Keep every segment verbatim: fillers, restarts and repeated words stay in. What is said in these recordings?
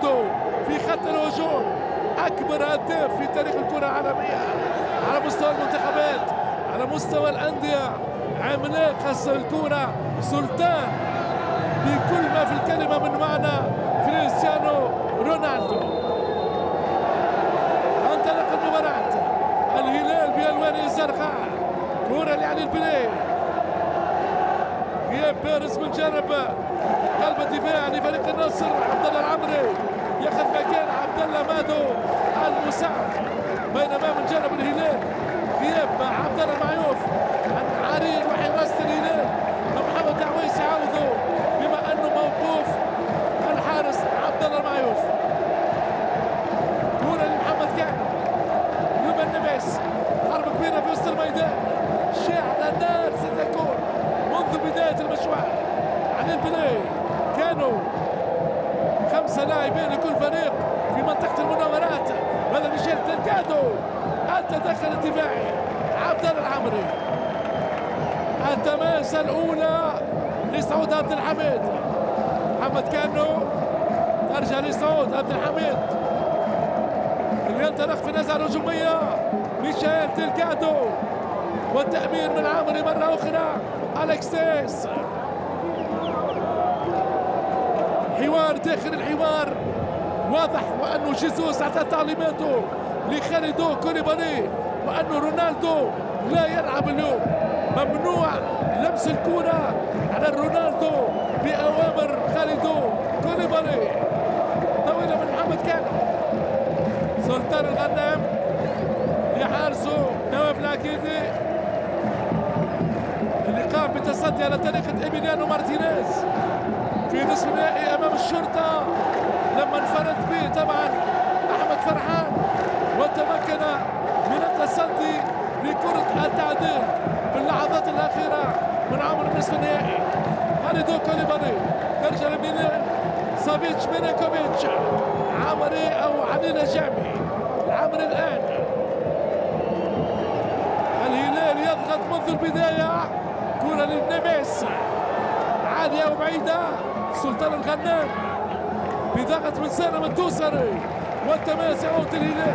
عودوا في خط الهجوم. اكبر هداف في تاريخ الكره العالميه على مستوى المنتخبات، على مستوى الانديه، عملاق الكره، سلطان بكل ما في الكلمه من معنى، كريستيانو رونالدو. انطلق المباراه، الهلال بالوانه الزرقاء، كره لعلي البلاي، غياب بارز من جانب قلب الدفاع لفريق النصر. عبد الله العمري ياخذ مكان عبد الله مادو المساعد، بينما من جانب الهلال غياب عبد الله المعيوف عن عرين وحراسه الهلال. محمد دعويس يعوضه بما انه موقوف الحارس عبد الله المعيوف. كوره لمحمد كعبه، روبن نيفيز، حرب كبيره في وسط الميدان، شعلة نار ستكون منذ بدايه المشوار. عن البلاي كانوا خمسه لاعبين لكل فريق في منطقه المناورات. هذا ميشيل دلغادو، التدخل الدفاعي عبد الله العمري. التماسه الاولى لسعود عبد الحميد. محمد كانو ترجع لسعود عبد الحميد اللي ينطلق في النزعه الهجوميه. ميشيل دلغادو والتأمير من عمري مره اخرى. الكسيس، حوار داخل الحوار واضح، وانه جيسوس اعطى تعليماته لخالدو كوليبالي وانه رونالدو لا يلعب اليوم. ممنوع لمس الكرة على رونالدو بأوامر خالدو كوليبالي. طويلة من محمد كانو، سلطان الغنام يحارسه نواف العكيدي اللي قام بالتصدي على طريقة إيميليانو مارتينيز في نصف النهائي امام الشرطه لما انفرد به طبعا احمد فرحان وتمكن من التصدي لكره التعديل في اللحظات الاخيره من عمر النصف النهائي. خالدو كوليبالي ترجع لميلان سافيتش ميلينكوفيتش، عمري او علي نجامي. العمري الان الهلال يضغط منذ البدايه. كره للنيفيز عاليه وبعيده، سلطان الغنام بضغط من سالم الدوسري والتماس يعود الهلال.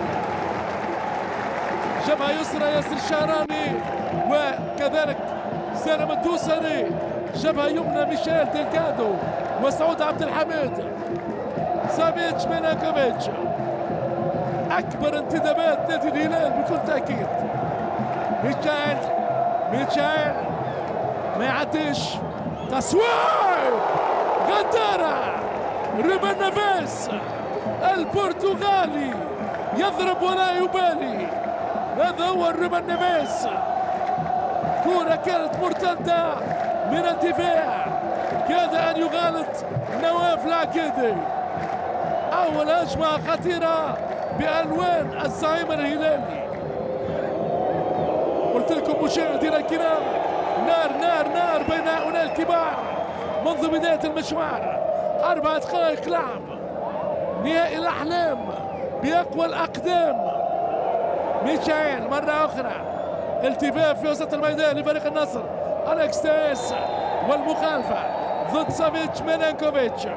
جبهه يسرى ياسر الشهراني وكذلك سالم الدوسري، جبهه يمنى ميشيل دلغادو وسعود عبد الحميد. سافيتش ميلينكوفيتش، اكبر انتدابات نادي الهلال بكل تاكيد. ميشيل ميشيل ما يعديش، تصويب غدارة. روبن نيفيز البرتغالي يضرب ولا يبالي. هذا هو روبن نيفيز. كرة كانت مرتدة من الدفاع، كاد أن يغالط نواف العكيدي. أول هجمة خطيرة بألوان الزعيم الهلالي. قلت لكم مشاهدينا الكرام، نار نار نار بين هؤلاء الكبار منذ بداية المشوار. أربع دقائق لعب، نهائي الأحلام بأقوى الأقدام. ميشيل مرة أخرى، التفاف في وسط الميدان لفريق النصر. الكسيس والمخالفة ضد سافيتش ميلينكوفيتش.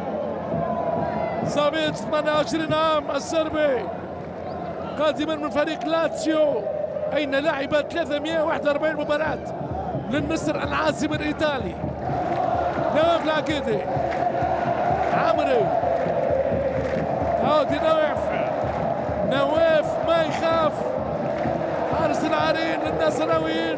سافيتش ثمانية وعشرين عام، الصربي، قادما من فريق لاتسيو أين لعب ثلاثمئة وواحد وأربعين مباراة للنصر العاصمة الإيطالي. نواف العكيدي، عمري، عودي نواف. نواف ما يخاف، حارس العرين للنصراويين.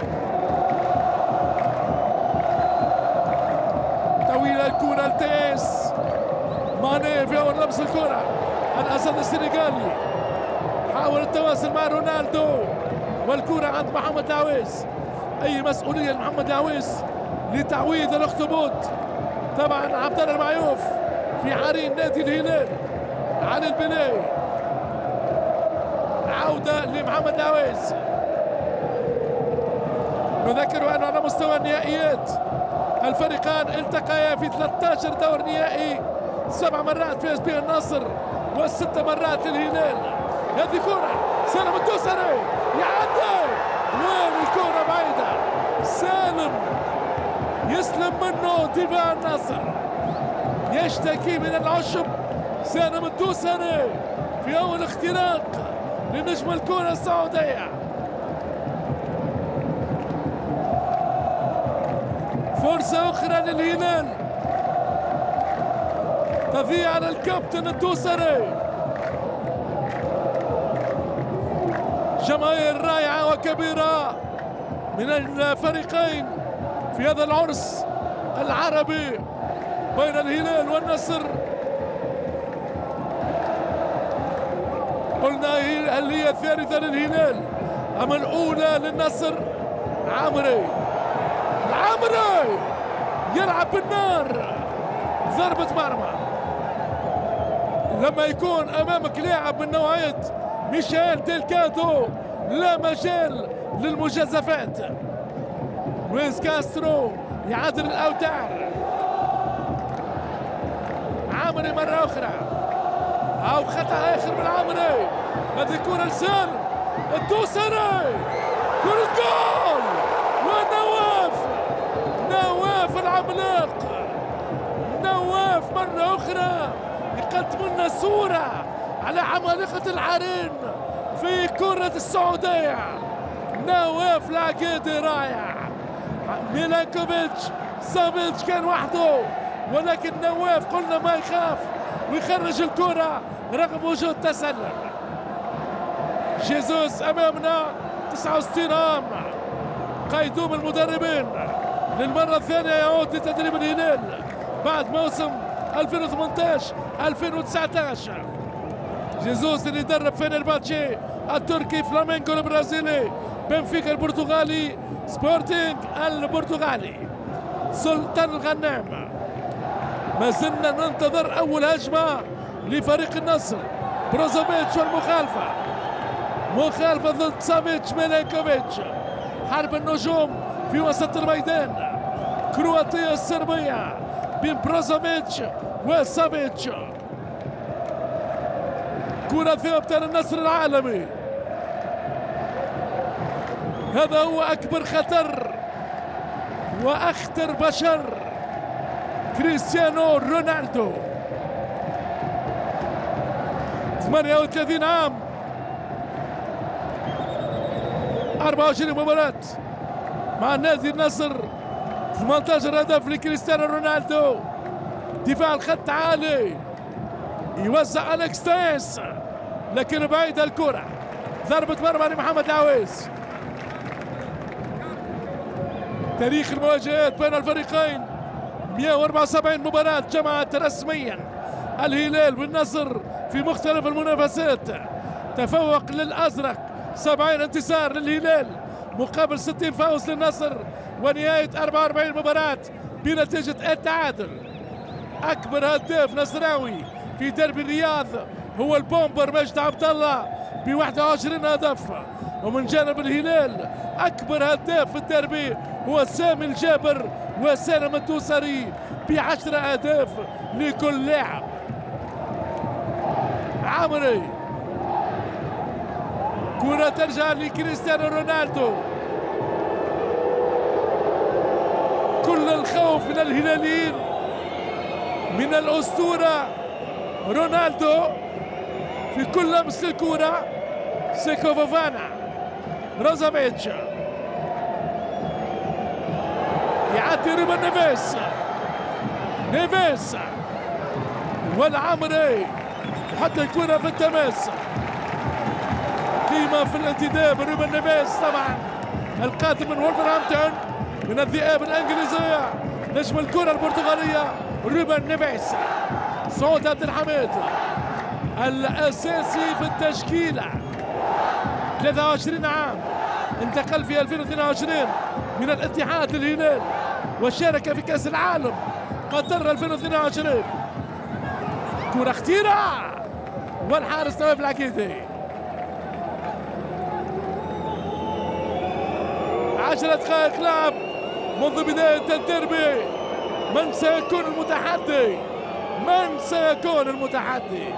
طويلة الكرة لتيس، ماني في أول لمس الكرة. الأسد السنغالي حاول التواصل مع رونالدو والكرة عند محمد دعويس. أي مسؤولية لمحمد دعويس لتعويض الأخطبوط. طبعا عبد الله المعيوف في عرين نادي الهلال. علي البلاي، عودة لمحمد دعويس. نذكر أنه على مستوى النهائيات الفريقان التقيا في ثلاثة عشر دور نهائي، سبع مرات فاز بها النصر وست مرات الهلال. هذه كرة سالم الدوسري يعدي، وين الكرة بعيدة. سالم يسلم منه دفاع النصر، يشتكي من العشب سالم الدوسري في أول اختراق لنجم الكرة السعودية. فرصة أخرى للهلال تضيع على الكابتن الدوسري. جماهير رائعة وكبيرة من الفريقين في هذا العرس العربي بين الهلال والنصر. قلنا هل هي الثالثة للهلال أم الأولى للنصر؟ عامري العامري يلعب بالنار، ضربة مرمى. لما يكون أمامك لاعب من نوعية ميشيل ديلكادو لا مجال للمجازفات. لويس كاسترو يعادل الأوتار. عامري مرة أخرى أو خطأ آخر من عامري. هذه كرة لسالم الدوسري، كرة جول ونواف نواف العملاق. نواف مرة أخرى يقدم لنا صورة على عمالقة العرين في كرة السعودية. نواف العقيدي رائع. ميلانكوفيتش سافيتش كان وحده، ولكن نواف قلنا ما يخاف ويخرج الكرة رغم وجود تسلل. جيزوس أمامنا تسعة وستين عام، قيدوم المدربين للمرة الثانية يعود لتدريب الهلال بعد موسم ألفين وثمانية عشر ألفين وتسعة عشر. جيزوس اللي درب فينيرباتشي التركي، فلامينغو البرازيلي، بنفيكا البرتغالي، سبورتينغ البرتغالي. سلطان الغنام. ما زلنا ننتظر أول هجمة لفريق النصر. بروزوفيتش والمخالفة، مخالفة ضد سافيتش ميلانكوفيتش. حرب النجوم في وسط الميدان. كرواتيا الصربية بين بروزوفيتش وسافيتش. كرة ثابتة للنصر العالمي. هذا هو أكبر خطر وأخطر بشر، كريستيانو رونالدو. ثمانية وثلاثين عام، أربعة وعشرين مباراة مع نادي النصر، ثمانية عشر هدف لكريستيانو رونالدو. دفاع الخط عالي، يوزع أليكس تايس لكن بعيدة الكرة. ضربة مرمى لمحمد العويس. تاريخ المواجهات بين الفريقين مئة وأربعة وسبعين مباراة جمعت رسميا الهلال والنصر في مختلف المنافسات. تفوق للأزرق، سبعين انتصار للهلال مقابل ستين فوز للنصر، ونهاية أربعة وأربعين مباراة بنتيجة التعادل. أكبر هداف نصراوي في دربي الرياض هو البومبر مجد عبد الله ب واحد وعشرين هدف، ومن جانب الهلال أكبر هداف في الدربي هو سامي الجابر وسالم الدوسري بعشرة أهداف لكل لاعب. عامري، كرة ترجع لكريستيانو رونالدو. كل الخوف من الهلاليين من الأسطورة رونالدو في كل لمس للكرة. سيكو فوفانا، بروزوفيتش يعدي روبن نيفيس، نيفيس والعمري يحط الكرة في التماس. قيمة في الانتداب روبن نيفيس، طبعا القادم من وولفرهامبتون من الذئاب الانجليزية، نجم الكرة البرتغالية روبن نيفيس. سعود عبد الحميد الأساسي في التشكيلة، ثلاثة وعشرين عام، انتقل في ألفين واثنين وعشرين من الاتحاد للهلال وشارك في كأس العالم قطر ألفين واثنين وعشرين. كرة خطيرة والحارس نواف العقيدي. عشرة دقائق لعب منذ بداية الديربي. من سيكون المتحدي؟ من سيكون المتحدي؟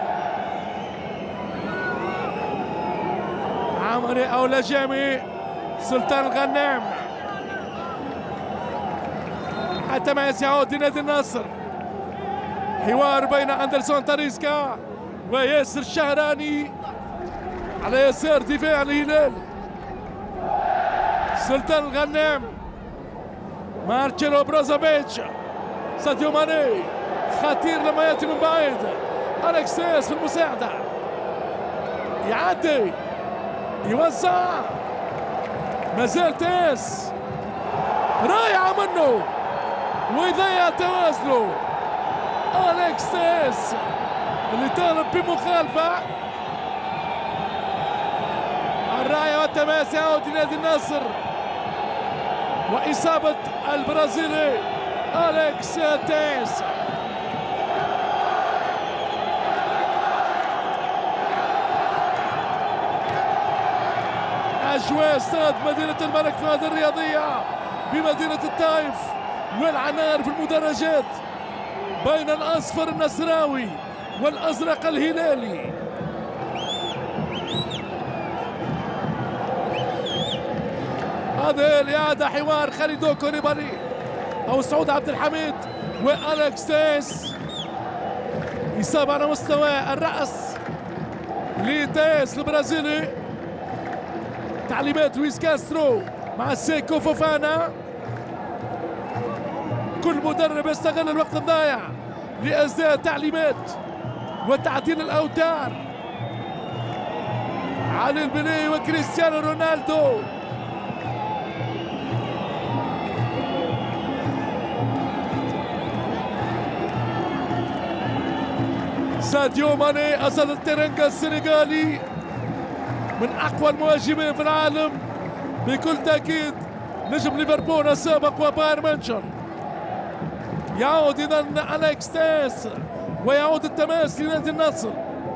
عمري أو لجامي؟ سلطان الغنام. حتى ما يعود لنادي النصر. حوار بين أندرسون تاليسكا وياسر الشهراني على يسار دفاع الهلال. سلطان الغنام، مارتشيلو بروزوفيتش، ساديو ماني خطير لما ياتي من بعيد، أليكس تيس في المساعدة، يعدي يوزع، مازال تيس رايعة منه ويضيع توازنه. أليكس تيس اللي طالب بمخالفة. الراية والتماس يعود لنادي النصر وإصابة البرازيلي أليكس تيس. أجواء استاد مدينة الملك فهد الرياضية بمدينة الطائف، والعنار في المدرجات بين الأصفر النصراوي والأزرق الهلالي. هذه الإعادة حوار خالدو كوليبالي أو سعود عبد الحميد وأليكس تيس. إصابة على مستوى الرأس لتيس البرازيلي. تعليمات لويس كاسترو مع سيكو فوفانا. كل مدرب يستغل الوقت الضايع لإصدار تعليمات وتعديل الأوتار. علي البني وكريستيانو رونالدو. ساديو ماني أسد الترنجة السنغالي من أقوى المهاجمين في العالم بكل تأكيد، نجم ليفربول السابق وبايرن ميونخ. يعود إذا أليكس تيس ويعود التماس لنادي النصر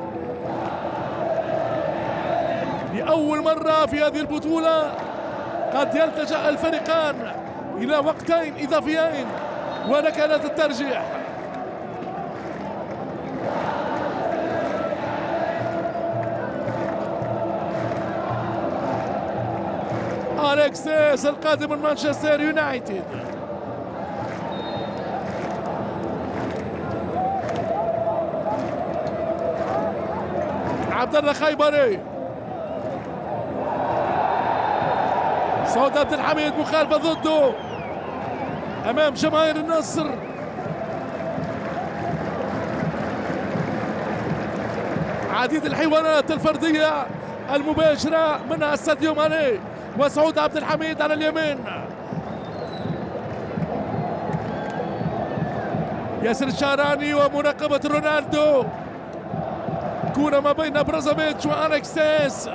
لأول مرة في هذه البطولة. قد يلتجأ الفريقان إلى وقتين إضافيين ونكلات الترجيح. أليكس تيس القادم من مانشستر يونايتد. عبد الله خيبري، سعود عبد الحميد مخالفة ضده أمام جماهير النصر. عديد الحوارات الفردية المباشرة منها ساديو ماني وسعود عبد الحميد على اليمين. ياسر الشهراني ومراقبة رونالدو. كرة ما بين بروزوفيتش وأليكس تيس.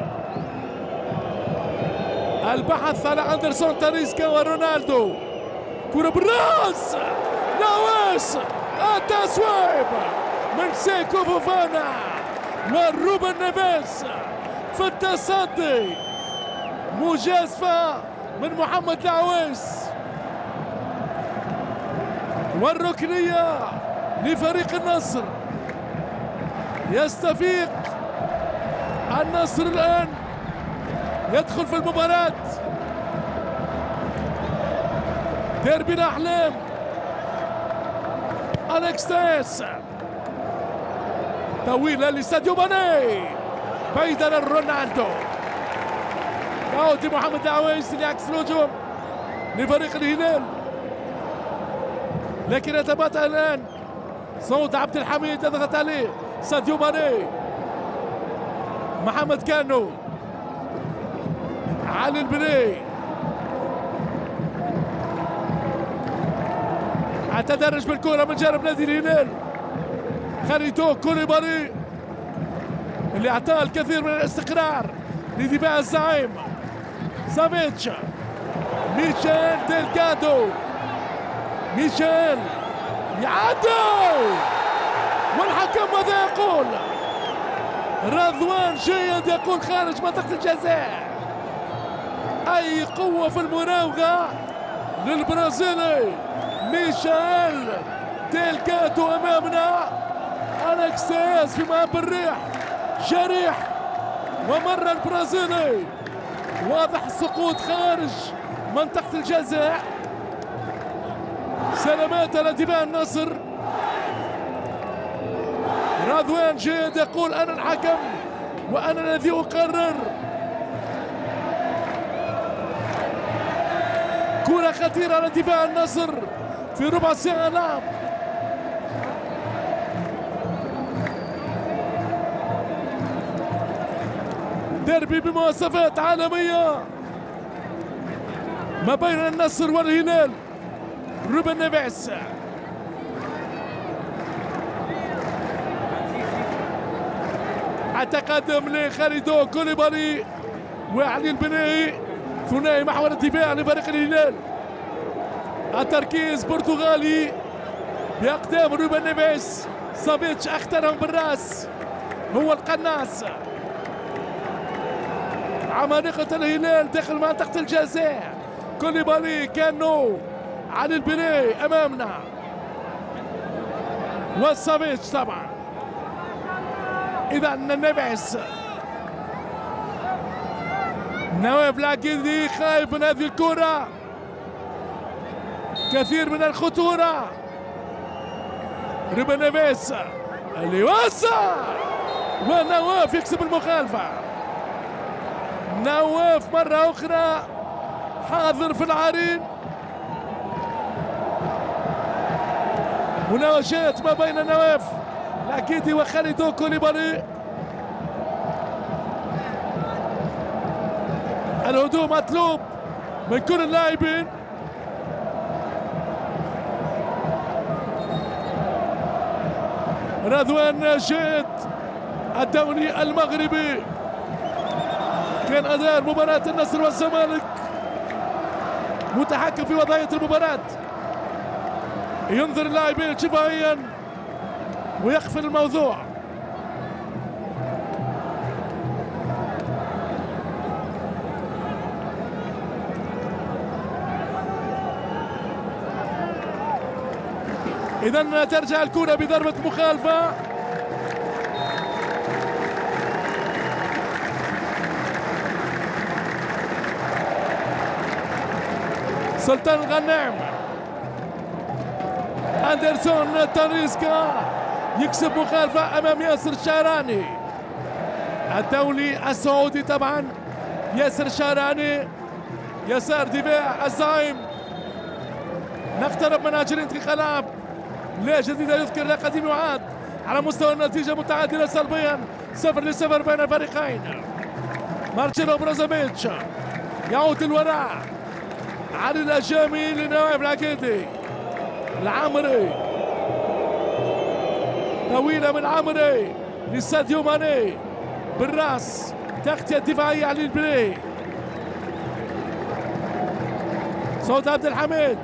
البحث على أندرسون تاليسكا ورونالدو. كرة بالراس نواس، التصويب من سيكو فوفانا وروبن نيفيز في التصدي. مجازفة من محمد العويس والركنية لفريق النصر. يستفيق النصر الآن، يدخل في المباراة. ديربي الأحلام. أليكس تيس طويلة لساديو ماني بعيدا عن رونالدو. يعود محمد العويس لعكس الهجوم لفريق الهلال، لكن يتباطأ الآن. سعود عبد الحميد يضغط عليه ساديو ماني. محمد كانو، علي البني، التدرج بالكرة من جانب نادي الهلال. خالدو كوليبالي اللي اعطاه الكثير من الاستقرار لدفاع الزعيم سافيتش. ميشيل ديلغادو، ميشيل يعدي والحكم ماذا يقول؟ رضوان جيد يقول خارج منطقة الجزاء. أي قوة في المراوغة للبرازيلي ميشيل ديلغادو أمامنا. أليكس تيس في مهب الريح جريح، ومر البرازيلي واضح السقوط خارج منطقة الجزاء. سلامات على دفاع النصر. راضوان جيد يقول أنا الحكم وأنا الذي أقرر. كرة خطيرة على دفاع النصر في ربع ساعة لعب. ديربي بمواصفات عالمية ما بين النصر والهلال. روبن نيفيز التقدم لخالدو كوليبالي وعلي البنائي، ثنائي محور الدفاع لفريق الهلال. التركيز برتغالي بأقدام روبن نيفيز. سافيتش اختارهم بالراس، هو القناص. عمالقة الهلال داخل منطقة الجزاء. كوليبالي كانو، علي البنائي امامنا وسافيتش طبعا. اذا نيفيز نواف العقيدي خايف من هذه الكرة، كثير من الخطورة. روبن نيفيز اللي وسع ونواف يكسب المخالفة. نواف مرة أخرى حاضر في العرين. مناوشات ما بين نواف العقيدي وخالدو كوليبالي. الهدوء مطلوب من كل اللاعبين. رضوان جيد الدولي المغربي كان أدار مباراة النصر والزمالك، متحكم في وضعية المباراة، ينظر اللاعبين شفهيا ويقفل الموضوع. إذا ترجع الكرة بضربة مخالفة. سلطان الغنام، أندرسون تاليسكا يكسب مخالفة أمام ياسر الشهراني الدولي السعودي. طبعا ياسر الشهراني يسار دفاع الزعيم. نقترب من أجل انتقال لا جديد يذكر لا قديم يعاد. على مستوى النتيجة متعادلة سلبيا صفر لصفر بين الفريقين. مارتشيلو بروزوفيتش يعود للوراء. علي الأجامي لنواف العقيدي. العامري طويلة من عامري لساديو ماني بالراس، تغطية دفاعية علي البلاي. صوت عبد الحميد،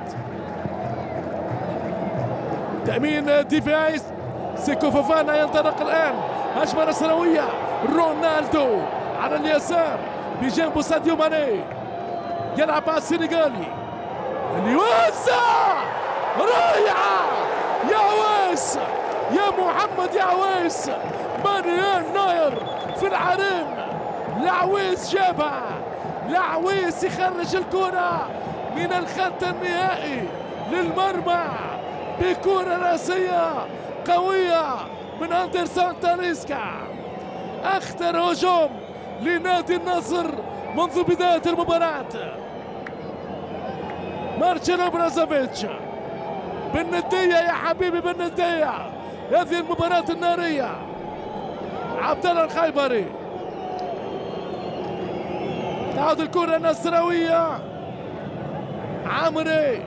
تأمين دفاعي. سيكو فوفانا ينطلق الآن، هجمة نصراوية. رونالدو على اليسار بجانب ساديو ماني، يلعب مع السنغالي اللي يوسع. رائعة يا عويس، يا محمد يا عويس. مانيان ناير في العرين، العويس جابها. العويس يخرج الكرة من الخط النهائي للمرمى بكرة راسية قوية من أندرسون تاليسكا. أخطر هجوم لنادي النصر منذ بداية المباراة. مارتشيلو بروزوفيتش بالندية يا حبيبي، بالندية. هذه المباراة النارية. عبد الله الخيبري، تعود الكرة النصراوية. عامري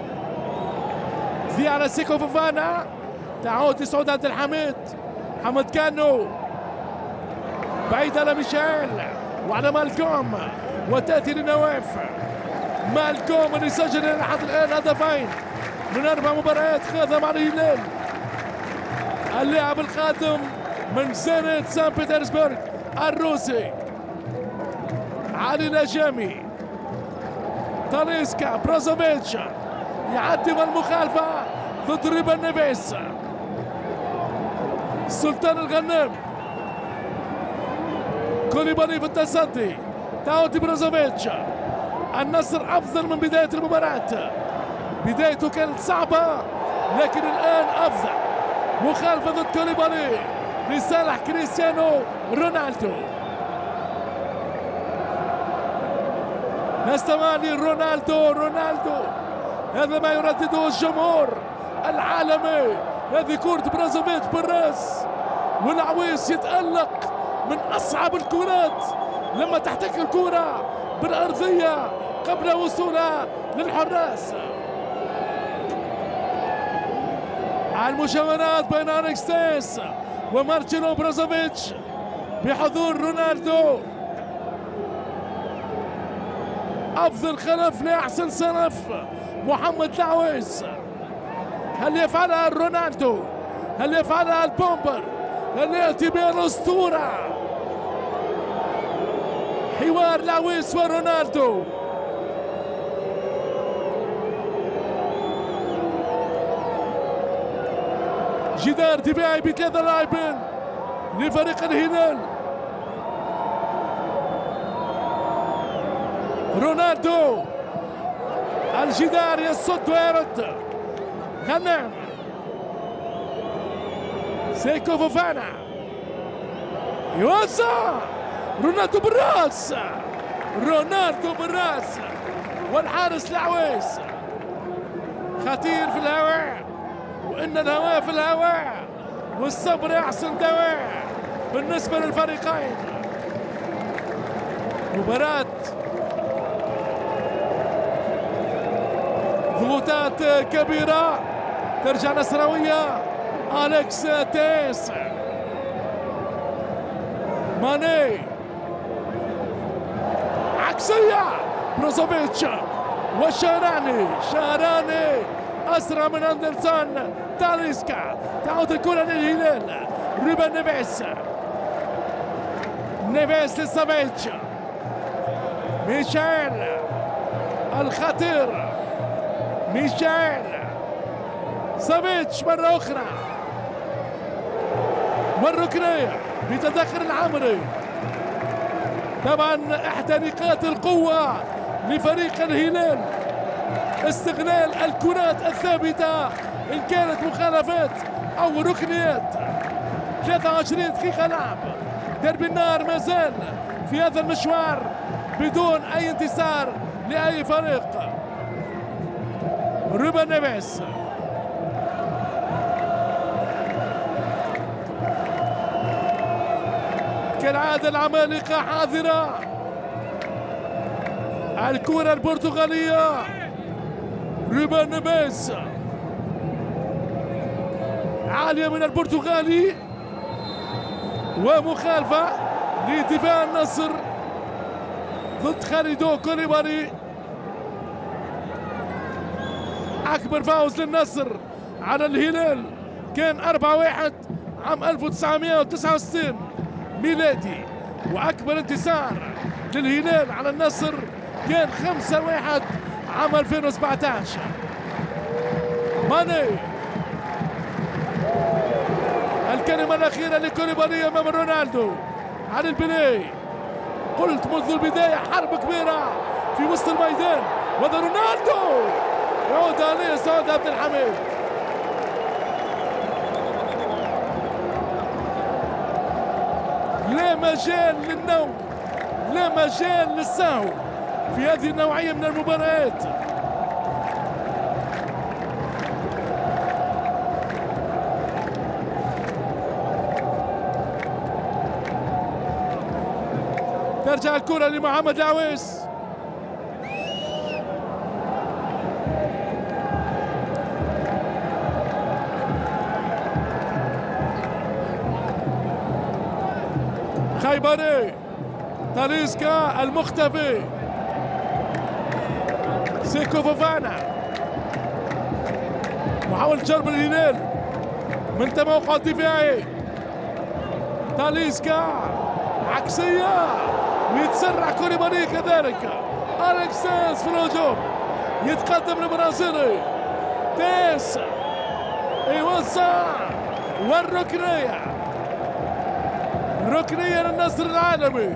في على سيكو فوفانا، تعود لسعود عبد الحميد. محمد كانو بعيد على ميشيل وعلى مالكوم، وتأتي لنواف. مالكوم اللي سجل لحد الآن هدفين من أربع مباريات خاضها مع الهلال. اللاعب القادم من زينت سان بطرسبرغ الروسي. علي الأجامي، تاليسكا، بروزوفيتش يعدي المخالفة ضد روبن نيفيز. سلطان الغنام، كوليبالي في التصدي. تعود بروزوفيتش. النصر أفضل من بداية المباراة، بدايته كانت صعبة لكن الآن أفضل. مخالفة ضد كوليبالي، لصالح كريستيانو رونالدو. نستمر رونالدو رونالدو هذا ما يردده الجمهور العالمي. هذه كرة برازوفيتش بالراس، والعويس يتألق من أصعب الكرات لما تحتك الكرة بالأرضية قبل وصولها للحراس. المشاورات بين أليكس تيس ومارتينو برازوفيتش بحضور رونالدو. أفضل خلف لأحسن سلف محمد العويس. هل يفعلها رونالدو؟ هل يفعلها البومبر؟ هل يأتي بها الأسطورة؟ حوار العويس ورونالدو. جدار دفاعي بثلاثة لاعبين لفريق الهلال. رونالدو الجدار يصد ويرد. غنام سيكو فوفانا يوزع. رونالدو بالراس، رونالدو بالراس، والحارس العويس خطير في الهواء، وإن الهواء في الهواء والصبر أحسن دواء بالنسبة للفريقين. مباراة ضغوطات كبيرة، ترجع نصراوية. أليكس تيس، ماني، عكسية بروزوفيتش وشاراني. شاراني أسرع من أندرسون. تاليسكا تعود الكرة للهلال. روبن نيفيس، نيفيس لسافيتش. ميشيل الخطير، ميشيل سافيتش مرة أخرى، والركنية بتدخل العمري. طبعا إحدى نقاط القوة لفريق الهلال استغلال الكرات الثابتة إن كانت مخالفات أو ركنيات. ثلاثة وعشرين دقيقة لعب، درب النار ما زال في هذا المشوار بدون أي انتصار لأي فريق. روبن نيفيس، كالعادة العمالقة حاضرة. الكرة البرتغالية، روبن نيفيس عالية من البرتغالي، ومخالفة لدفاع النصر ضد خالدو كوليبالي. أكبر فوز للنصر على الهلال كان أربعة واحد عام ألف وتسعمائة وتسعة وستين ميلادي، وأكبر انتصار للهلال على النصر كان خمسة واحد عام ألفين وسبعة عشر. ماني، الكلمة الأخيرة لكوليبالي أمام رونالدو على البلاي. قلت منذ البداية حرب كبيرة في وسط الميدان، وهذا رونالدو يعود عليه سعود عبد الحميد. لا مجال للنوم، لا مجال للسهو في هذه النوعية من المباريات. ترجع الكرة لمحمد العويس. خيبري، تاليسكا المختفي، سيكو فوفانا محاولة جرب الهلال من تموقع دفاعي. تاليسكا عكسية ويتسرع كوليبالي كذلك. أليكس تيس في الهجوم، يتقدم البرازيلي. تيس يوزع، والركنية، ركنية للنصر العالمي.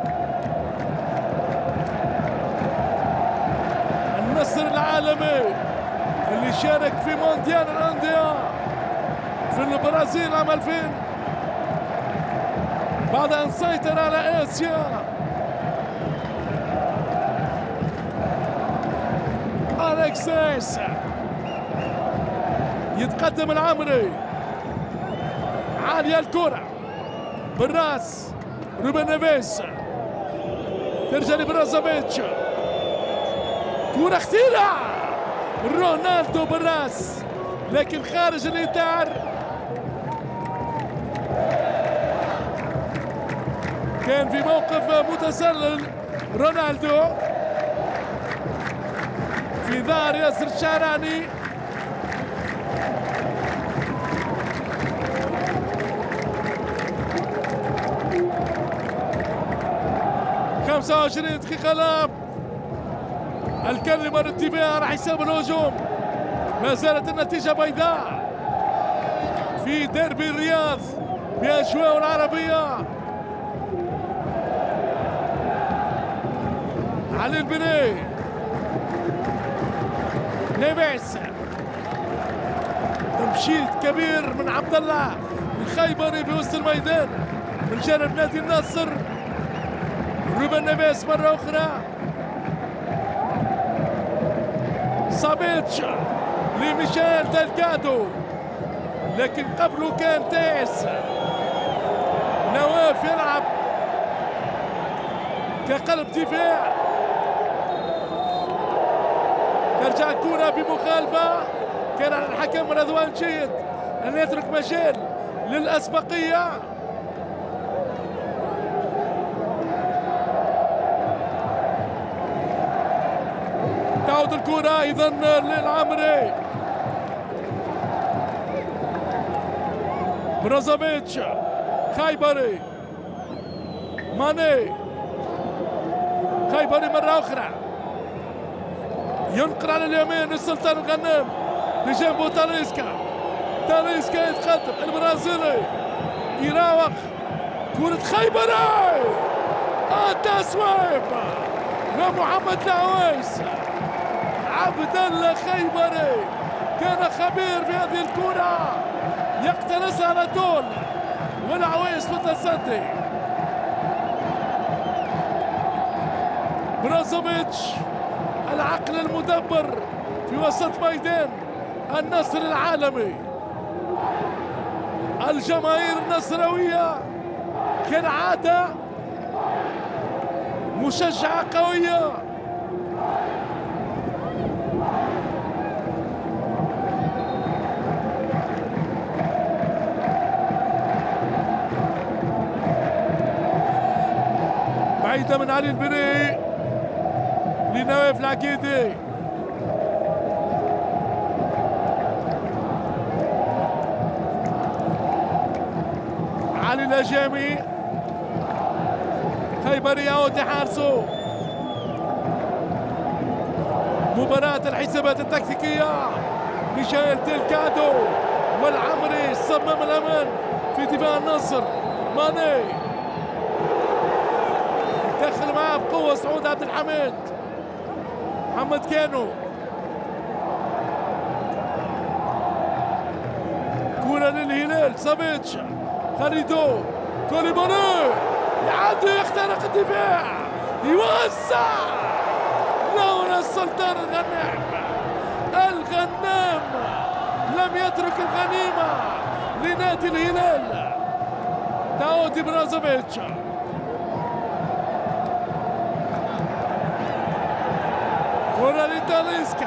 النصر العالمي اللي شارك في مونديال الأندية في البرازيل عام ألفين بعد أن سيطر على آسيا. أليكسيس يتقدم العمري، عالية الكرة بالراس، روبن نيفيز ترجع لبرازوفيتش، كرة خطيرة، رونالدو بالراس لكن خارج الإطار. كان في موقف متسلل رونالدو في ظهر ياسر الشعراني. خمسة وعشرين دقيقة لعب، الكلمة الانتباه على حساب الهجوم. ما زالت النتيجة بيضاء في ديربي الرياض بأجواء العربية. علي البني، نيفيز، تمشيط كبير من عبد الله الخيبري بوسط الميدان من جانب نادي النصر. روبن نيفيز مرة أخرى، سافيتش لميشيل ديلغادو لكن قبله كان تيس. نواف يلعب كقلب دفاع، ترجع الكرة بمخالفة. كان على الحكم رضوان جيد أن يترك مجال للأسبقية. تعود الكرة أيضا للعمري، برازوفيتش، خيبري، ماني، خيبري مرة أخرى ينقل على اليمين السلطان الغنام بجنبه تاليسكا. تاليسكا يتقدم، البرازيلي يراوغ، كرة خيبري، التصويب لمحمد العويس. عبد الله خيبري كان خبير في هذه الكرة، يقتنصها على طول والعويس في التصدي. برازوفيتش العقل المدبر في وسط ميدان النصر العالمي. الجماهير النصراوية كالعادة مشجعة قوية. بعيدة من علي البني لنواف العقيدي، علي الأجامي، خيبري يعود لحارسه. مباراة الحسابات التكتيكية، ميشيل ديلغادو والعمري صمم الأمان في دفاع النصر. ماني دخل معاه بقوة سعود عبد الحميد، محمد كانو، كرة للهلال، سافيتش، خالدو، كوليبالي يعدي يخترق الدفاع، يوسع لولا السلطان الغنام. الغنام لم يترك الغنيمة لنادي الهلال. تعود برازوفيتش، كرة لتاليسكا،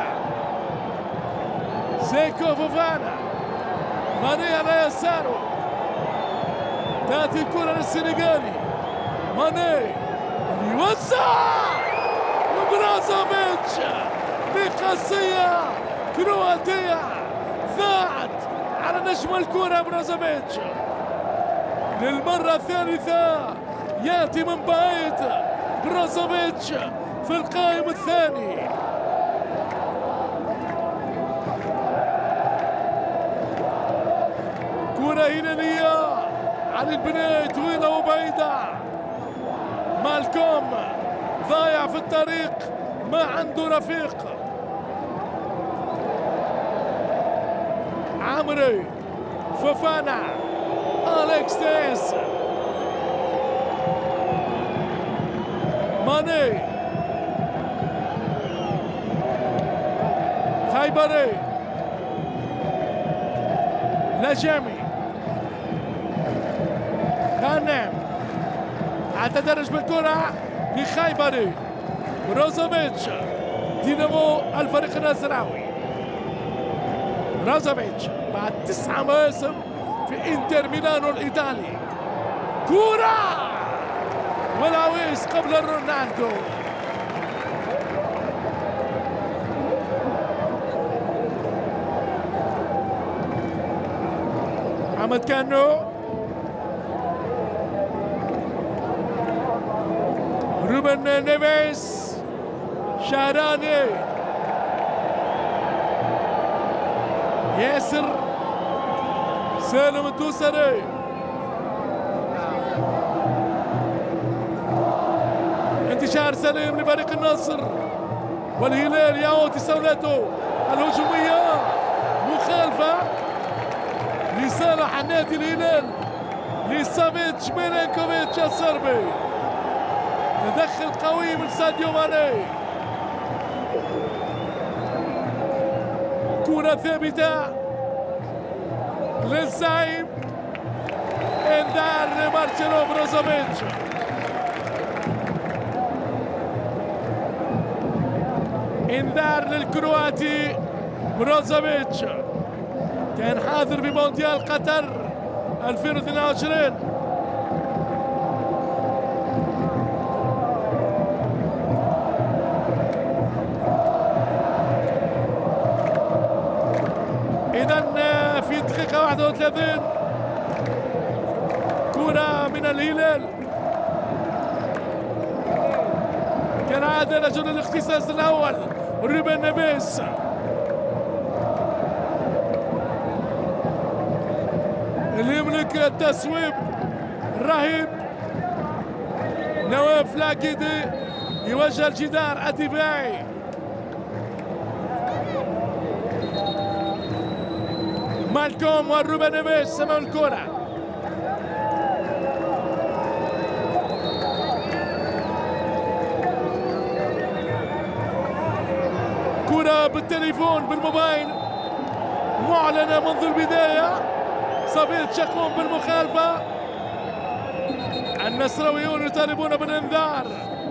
سيكو فوفانا، ماني على يساره، تأتي الكرة للسنغالي، ماني يوسع وبرازوفيتش بقصية كرواتية ضاعت على نجم الكرة. برازوفيتش للمرة الثالثة يأتي من بعيد، برازوفيتش في القائم الثاني. كرة هلالية على البناية طويلة وبعيدة. مالكوم ضايع في الطريق، ما عنده رفيق. عمري، فوفانا، أليكس تيس، ماني، خيبري، لجامي، غانم اعتدرج بالكرة لخيبري، بروزوفيتش دينامو الفريق النازراوي. بروزوفيتش بعد تسعة مواسم في انتر ميلانو الايطالي، كرة والعويس قبل رونالدو. محمد كانو، روبن نيفيس، شهراني، ياسر، سالم الدوسري، انتشار سليم لفريق النصر، والهلال يعود لصولته الهجومية، مخالفة لصالح نادي الهلال لسافيتش ميلينكوفيتش الصربي. تدخل قوي من ساديو ماني، كرة ثابتة للزعيم، انذار لمارتينو بروزوفيتش. انذار للكرواتي بروزوفيتش، كان حاضر في مونديال قطر ألفين واثنين وعشرين. إذا في دقيقة واحد وثلاثين كرة من الهلال، كالعادة رجل الاختصاص الأول روبن نيفيس، اللي يملك التصويب الرهيب. نواف لاكيدي يوجه الجدار الدفاعي، مالكوم وروبن نيفيس امام الكرة، كرة بالتليفون بالموبايل معلنة منذ البداية، صافيتش يقوم بالمخالفة، النصراويون يطالبون بالانذار.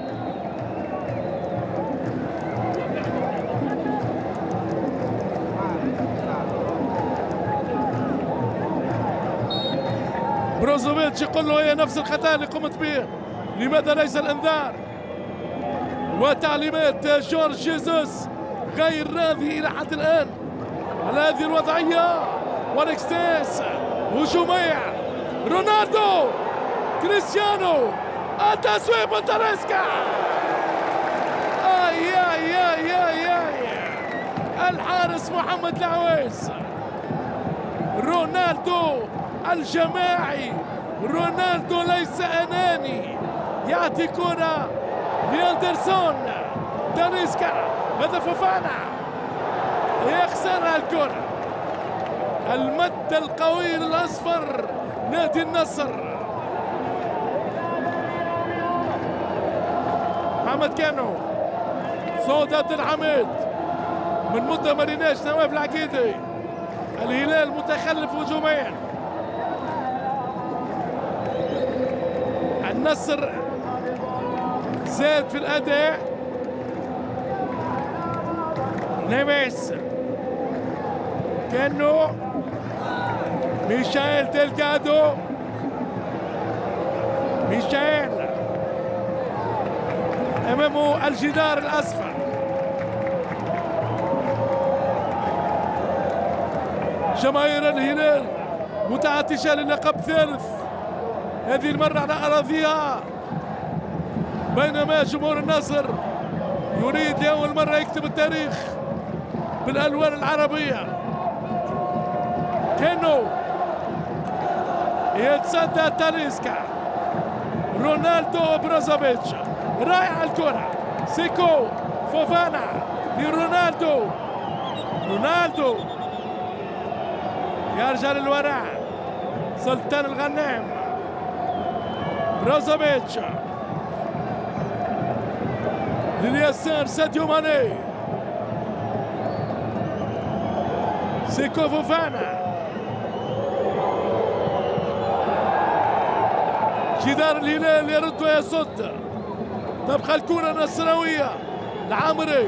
بروزوفيتش يقول له هي نفس الخطأ اللي قمت به، لماذا ليس الانذار؟ وتعليمات جورج جيسوس غير راضي الى حد الان على هذه الوضعية. ونكستيس هجومية، رونالدو، كريستيانو، التسويق من تاليسكا، اي اي اي اي اي الحارس محمد العويس. رونالدو الجماعي، رونالدو ليس اناني، يعطي كرة لأندرسون، تاليسكا، هذا فوفانا يخسرها الكرة. المد القوي الاصفر نادي النصر. محمد كانو، صوت عبد الحميد، من مدة ما ريناش نواف العقيدي. الهلال متخلف هجوميا، النصر زاد في الأداء. نيفيس، كانو، ميشيل ديلغادو، ميشيل أمامه الجدار الأصفر. جماهير الهلال متعطشة للقب ثالث، هذه المرة على أراضيها، بينما جمهور النصر يريد لأول مرة يكتب التاريخ بالألوان العربية. كانو يتصدى تاليسكا، رونالدو وبروزوفيتش، رائعة الكرة، سيكو، فوفانا لرونالدو، رونالدو يرجع للوراء، سلطان الغنام، بروزوفيتش، لليسار ساديو ماني، سيكو فوفانا، جدار الهلال يرد ويصد، تبقى الكرة النصراوية العامري،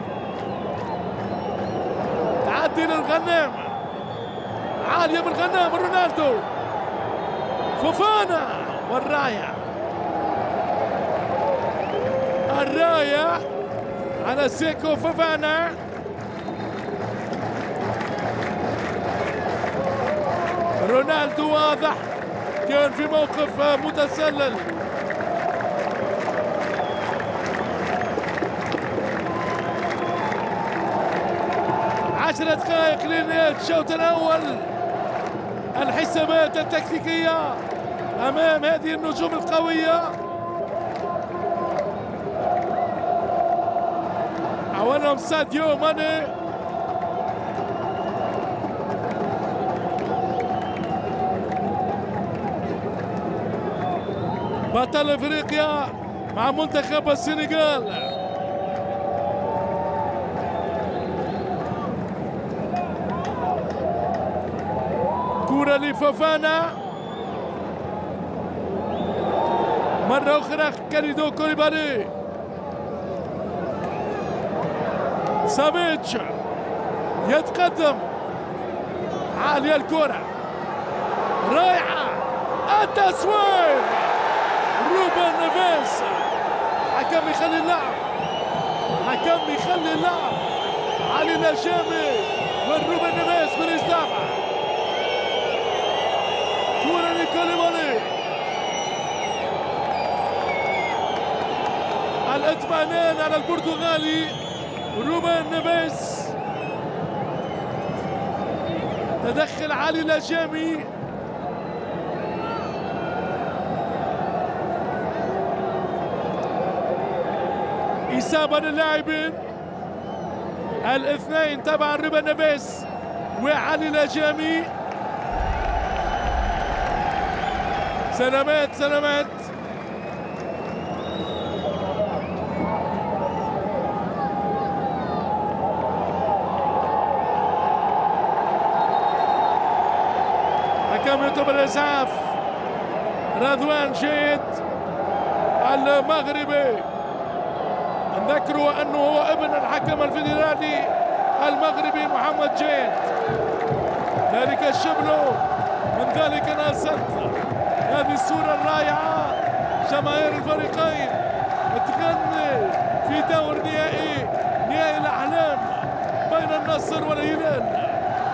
تعدي للغنام، عالية من الغنام رونالدو، فوفانا والراية، الراية على سيكو فوفانا. رونالدو واضح كان في موقف متسلل، عشر دقائق لنهاية الشوط الأول. الحسابات التكتيكية أمام هذه النجوم القوية. أولهم ساديو ماني، بطل افريقيا مع منتخب السنغال. كرة لفوفانا مرة أخرى، كاليدو كوليبالي، سافيتش يتقدم، عالية الكرة، رائعة التسويق، روبن نيفيز، حكم يخلي اللعب، حكم يخلي اللعب، علي الهشامي والروبن نيفيز بالإصابة. كرة لكوليبالي، الاطمئنان على البرتغالي روبن نيفيز، تدخل علي الهشامي، إصابة للاعبين الاثنين طبعا، روبن نيفيز وعلي الهشامي. سلامات سلامات. حكم يطلب الإسعاف، رضوان جيد المغربي، نذكروا أنه هو ابن الحكم الفيدرالي المغربي محمد جيد، ذلك الشبل من ذلك ناصت. هذه الصورة الرائعة، جماهير الفريقين تغني في دور نهائي، نهائي الأحلام بين النصر والهلال.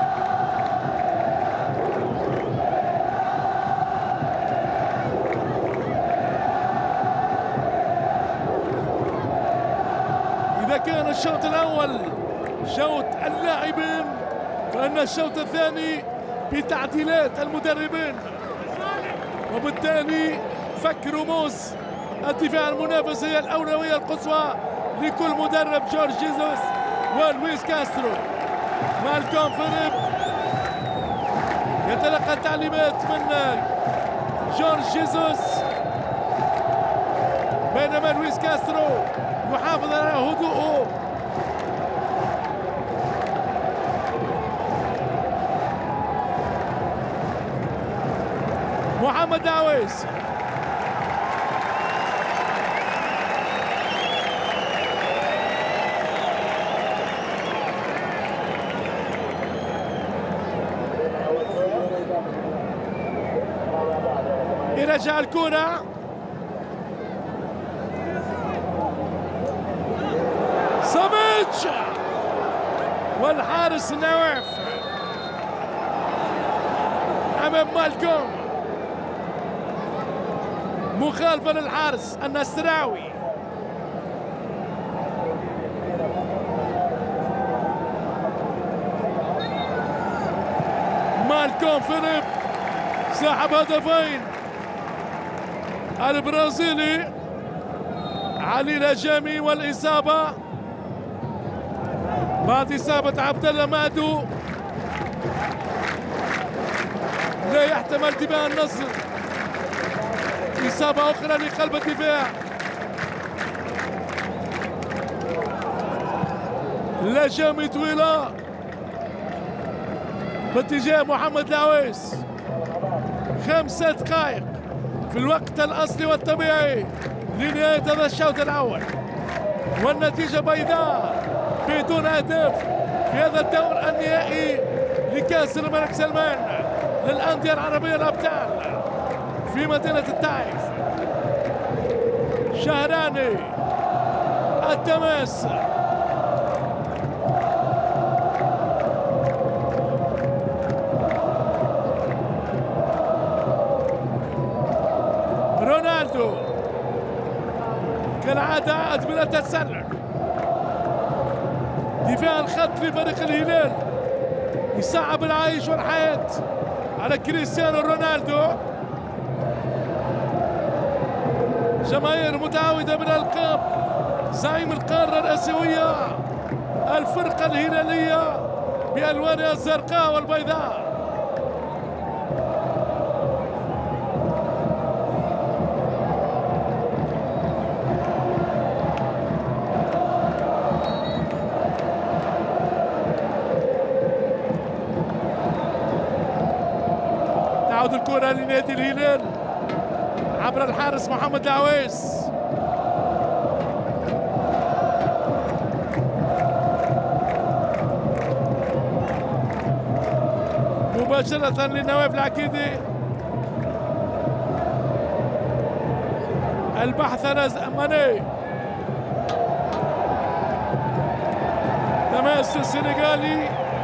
إذا كان الشوط الأول شوط اللاعبين، فإن الشوط الثاني بتعديلات المدربين، وبالتالي فك رموز الدفاع المنافس هي الأولوية القصوى لكل مدرب، جورج جيزوس ولويس كاسترو. مالكوم فيليب يتلقى التعليمات من جورج جيزوس، بينما لويس كاسترو يحافظ على هدوءه. محمد دعويس، يرجع الكرة، سافيتش والحارس نواف امام مالكوم، مخالفة للحارس النصراوي. مالكوم فيليب صاحب هدفين، البرازيلي علي الهشامي، والإصابة بعد إصابة عبد الله مادو لا يحتمل دفاع النصر. إصابة أخرى لقلب الدفاع، لجامي طويلة باتجاه محمد العويس. خمسة دقائق في الوقت الأصلي والطبيعي لنهاية هذا الشوط الأول، والنتيجة بيضاء بدون أهداف في هذا الدور النهائي لكأس الملك سلمان للأندية العربية الأبطال في مدينة الطائف. شهراني التماس رونالدو كالعادة عاد بلا تسلل. دفاع الخط لفريق الهلال يصعب العيش والحياة على كريستيانو رونالدو. جماهير متعودة بالألقاب، زعيم القارة الآسيوية، الفرقة الهلالية بألوانها الزرقاء والبيضاء. تعود الكرة لنادي الهلال عبر الحارس محمد العويس. مباشرة لنواف العكيدي. البحث عن ماني. تماس السنغالي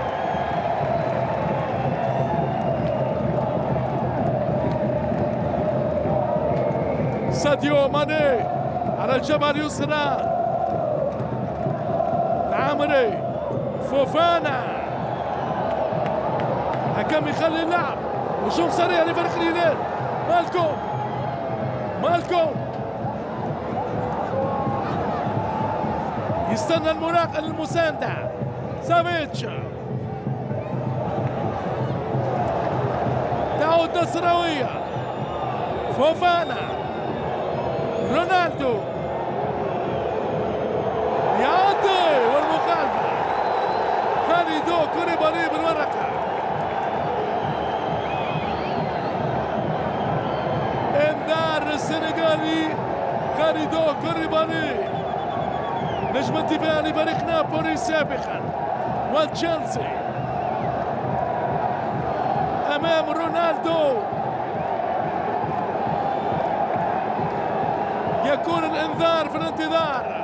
ساديو ماني على الجبهة اليسرى. العامري فوفانا، حكم يخلي اللعب. هجوم سريع لفريق الهلال. مالكم مالكم يستنى المراقبة المساندة. سافيتش تعود نصراوية. فوفانا، رونالدو يعطي والمخالفة. خالدو كوليبالي بالورقة. انذار السنغالي خالدو كوليبالي نجم الدفاع لفريق نابولي سابقا وتشيلسي امام رونالدو. يكون الانذار في الانتظار.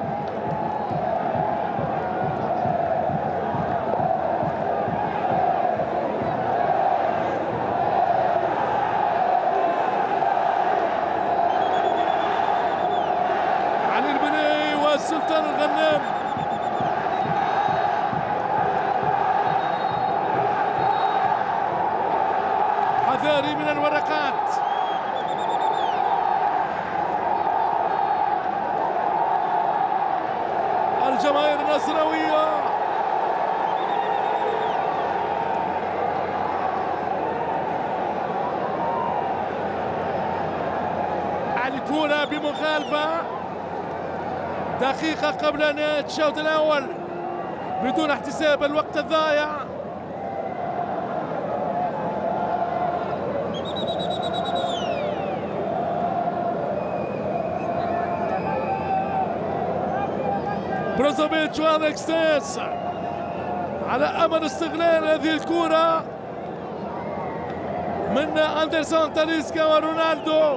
علي البني والسلطان الغنام. حذاري من الورقات. الجماهير النصراوية الكرة بمخالفة دقيقة قبل نهاية الشوط الأول بدون احتساب الوقت الضايع. بروزوفيتش والكس تيس على امل استغلال هذه الكرة من اندرسون تاليسكا ورونالدو.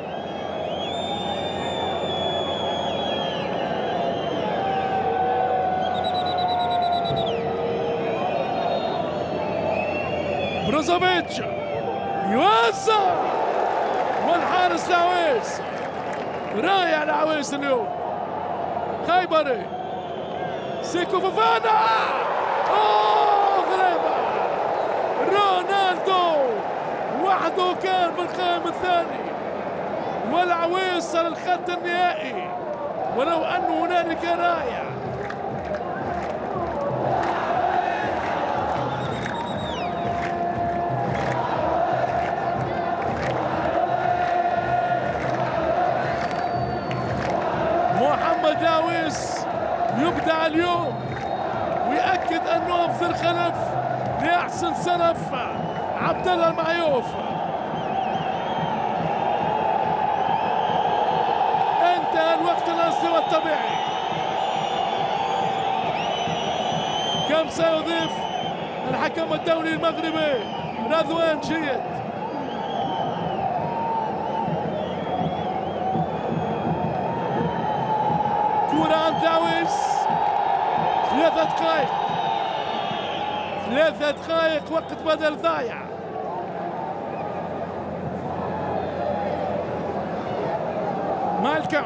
بروزوفيتش يوسع والحارس العويس. رائع العويس اليوم. خيبري سيكو فوفانا. اوه غريبة. رونالدو وحده كان في القائم الثاني والعويس على الخط النهائي ولو أن هنالك راية. محمد العويس يبدع اليوم أعتقد أنه أفضل خلف ليحصل سلف عبد الله المعيوف. انتهى الوقت الأصلي والطبيعي. كم سيضيف الحكم الدولي المغربي رضوان جيد؟ كرة عند داويس. ثلاثة دقائق ثلاثة دقائق وقت بدل ضايع. مالكم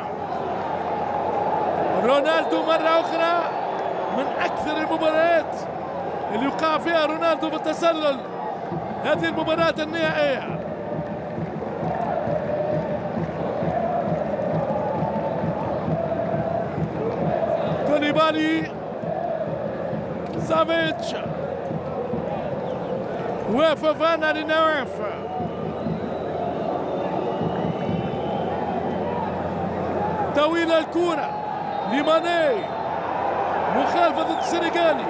رونالدو مرة أخرى من أكثر المباريات اللي يقع فيها رونالدو بالتسلل. هذه المباراة النهائية. كوليبالي، سافيتش وفوفانا للنواف. طويلة الكرة لماني، مخالفة السنغالي.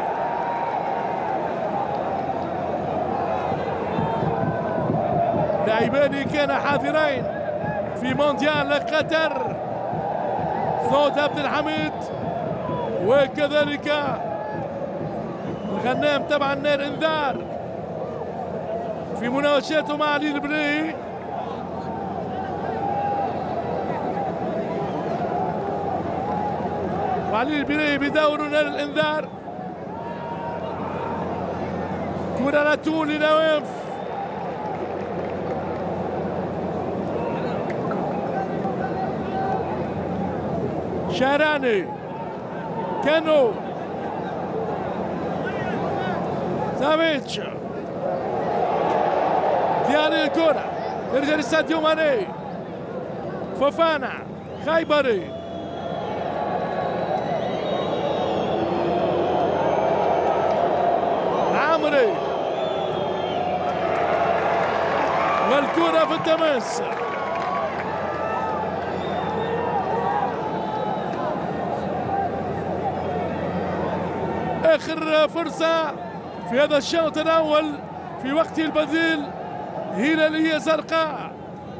لاعبان كان حاضرين في مونديال قطر، صوت عبد الحميد وكذلك الغنام تبع النار انذار في مناوشاته مع علي البري. وعلي البري بدور الانذار. كرة نتول لنواف. شاراني، كانو، سافيتش، ديالي الكرة يرجع لساديو ماني. فوفانا، خيبري، عمري، والكرة في التماس. آخر فرصة في هذا الشوط الأول في وقته البديل. هلالية زرقاء،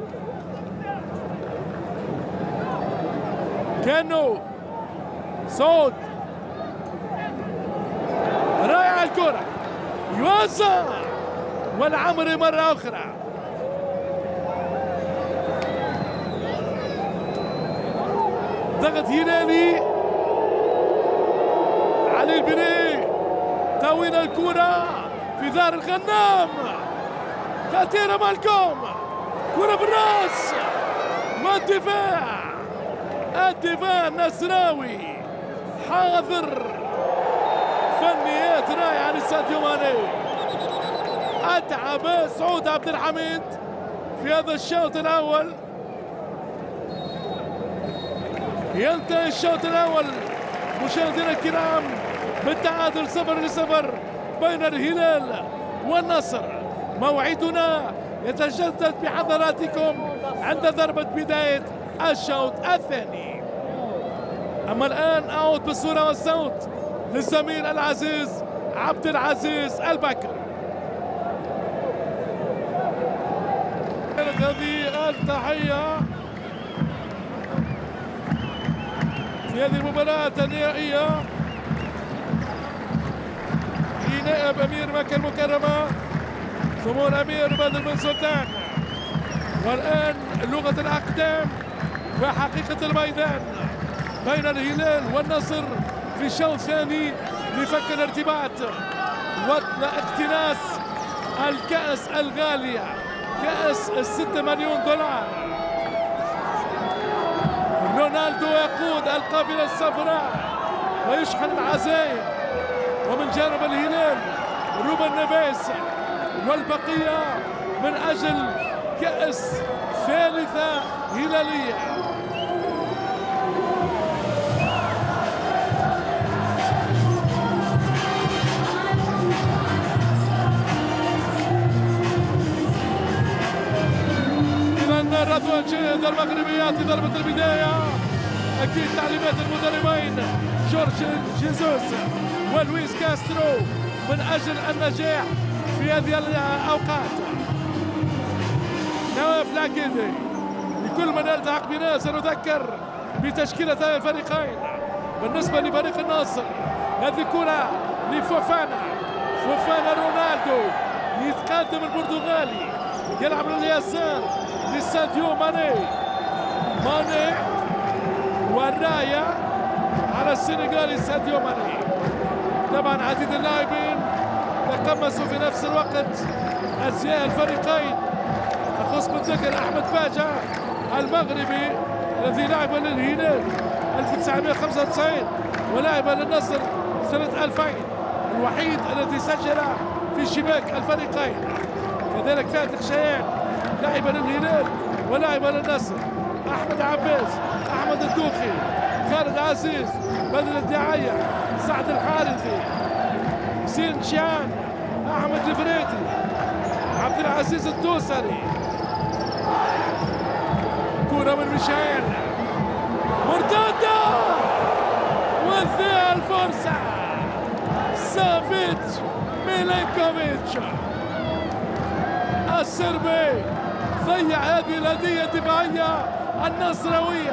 كانو، صوت، رائعة الكرة، يوزع والعمري مرة أخرى. ضغط هلالي، علي البني، طويلة الكرة في دار الغنام، خطيرة مالكم، كرة بالراس والدفاع. الدفاع النصراوي حاضر، فنيات رائعة لساديو ماني. أتعب سعود عبد الحميد في هذا الشوط الأول. ينتهي الشوط الأول مشاهدينا الكرام بالتعادل صفر لصفر بين الهلال والنصر. موعدنا يتجدد بحضراتكم عند ضربة بداية الشوط الثاني. أما الآن أعود بالصورة والصوت للزميل العزيز عبد العزيز البكر. هذه التحية في هذه المباراة النهائية في نائب أمير مكة المكرمة سمو الأمير بدر بن سلطان. والآن لغة الأقدام وحقيقة الميدان بين الهلال والنصر في الشوط الثاني لفك الارتباط واقتناص الكأس الغالية، كأس الستة مليون دولار. رونالدو يقود القافلة الصفراء ويشحن العزائم، ومن جانب الهلال روبن نيفيز والبقية من أجل كأس ثالثة هلالية. إذا رضوان جيد المغربيات في ضربة البداية. أكيد تعليمات المدربين جورج جيسوس ولويس كاسترو من أجل النجاح في هذه الأوقات. نواف العقيدي لكل من يلتحق بنا سنذكر بتشكيلة الفريقين. بالنسبة لفريق النصر هذه كرة لفوفانا، فوفانا رونالدو يتقدم البرتغالي يلعب لليسار لساديو ماني، ماني والراية على السنغالي ساديو ماني. طبعا عديد اللاعبين تقمصوا في نفس الوقت ازياء الفريقين. اخص بالذكر احمد باجا المغربي الذي لعب للهلال ألف وتسعمائة وخمسة وتسعين ولعب للنصر سنة ألفين، الوحيد الذي سجل في شباك الفريقين. كذلك فهد الخشيان لعب للهلال ولعب للنصر. احمد عباس، احمد الدوخي، خالد عزيز، بدر الدعاية، سعد الحارثي، حسين شيان، احمد الفريدي، عبد العزيز الدوسري. كرة من ميشيل مرتدة وفيها الفرصة سافيتش ميلينكوفيتش السربي ضيع هذه الهدية الدفاعية النصراوية.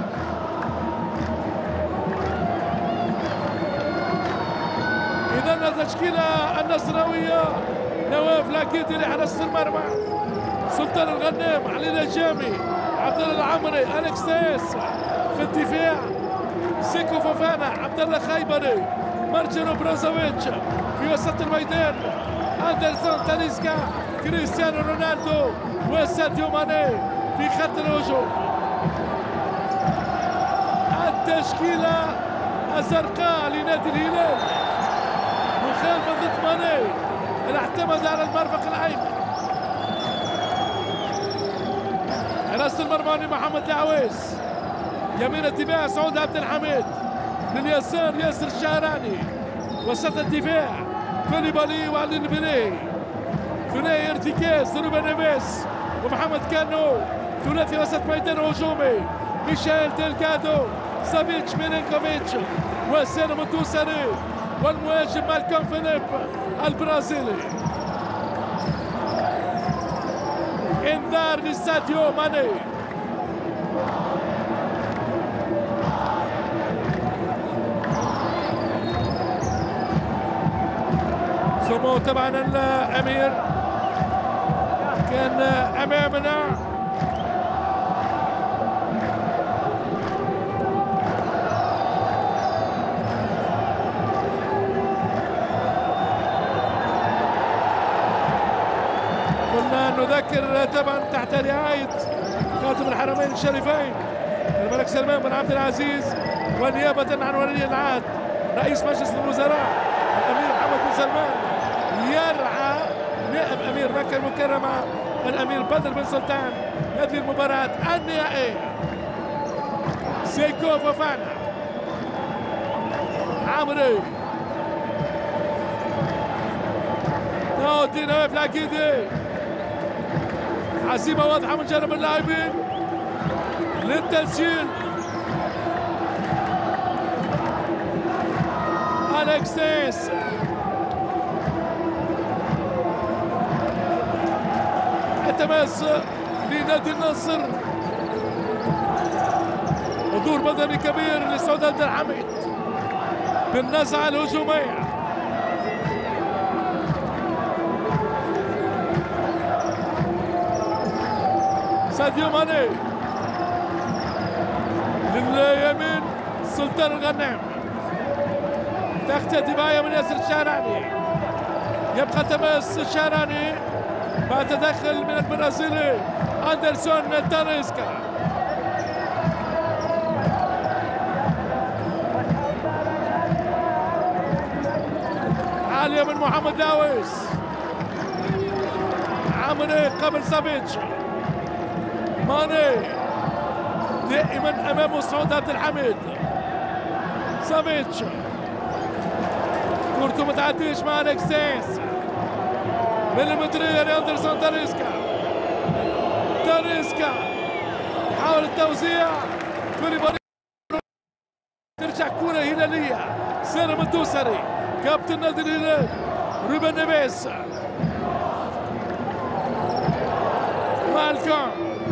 إذا التشكيلة النصراوية نواف العقيدي لحراسة المرمى، سلطان الغنام، علي الهجامي، عبد الله العمري، أليكس تيس في الدفاع، سيكو فوفانا، عبد الله خيبري، مارجينو برازوفيتش في وسط الميدان، أندرسون تاليسكا، كريستيانو رونالدو وساديو ماني في خط الهجوم. التشكيلة الزرقاء لنادي الهلال مخالفة ضد ماني اللي اعتمد على المرفق الأيمن. حراسة المرمى محمد العويس، يمين الدفاع سعود عبد الحميد، لليسار ياسر الشهراني، وسط الدفاع كوليبالي وعلي البلي، ثنائي ارتكاز روبن نيفيس ومحمد كانو، ثلاثي وسط ميدان هجومي ميشيل ديلغادو، سافيتش ميلينكوفيتش وسالم الدوسري والمهاجم مالكوم فيليب البرازيلي. انذار لساديو ماني. سمو طبعا الامير كان امامنا، كنا نذكر طبعا تحت رعاية خادم الحرمين الشريفين الملك سلمان بن عبد العزيز ونيابة عن ولي العهد رئيس مجلس الوزراء الامير محمد بن سلمان، يرعى نائب امير مكة المكرمة الامير بدر بن سلطان هذه المباراة النهائية. سيكو فوفانا، عمري، ناودي نواف العقيدي، عزيمة واضحة من جانب اللاعبين للتسجيل. أليكس تيس، التماس لنادي النصر، حضور بدني كبير لسعود عبد الحميد بالنزعة الهجومية. ساديو ماني لليمين، سلطان الغنام، تغطية دفاعية من ياسر الشهراني، يبقى تماس الشهراني بعد تدخل من البرازيلي أندرسون تاليسكا. عالية من محمد داويس، عمري قبل سافيتش، ماني دائما امامه سعود عبد الحميد، سافيتش كورته متعديش مع أليكس تيس، مليمترية لأندرسون تاليسكا، تاليسكا يحاول التوزيع، كوليبالي ترجع كرة هلالية، سالم الدوسري كابتن نادي الهلال روبن نيفيز. مالكوم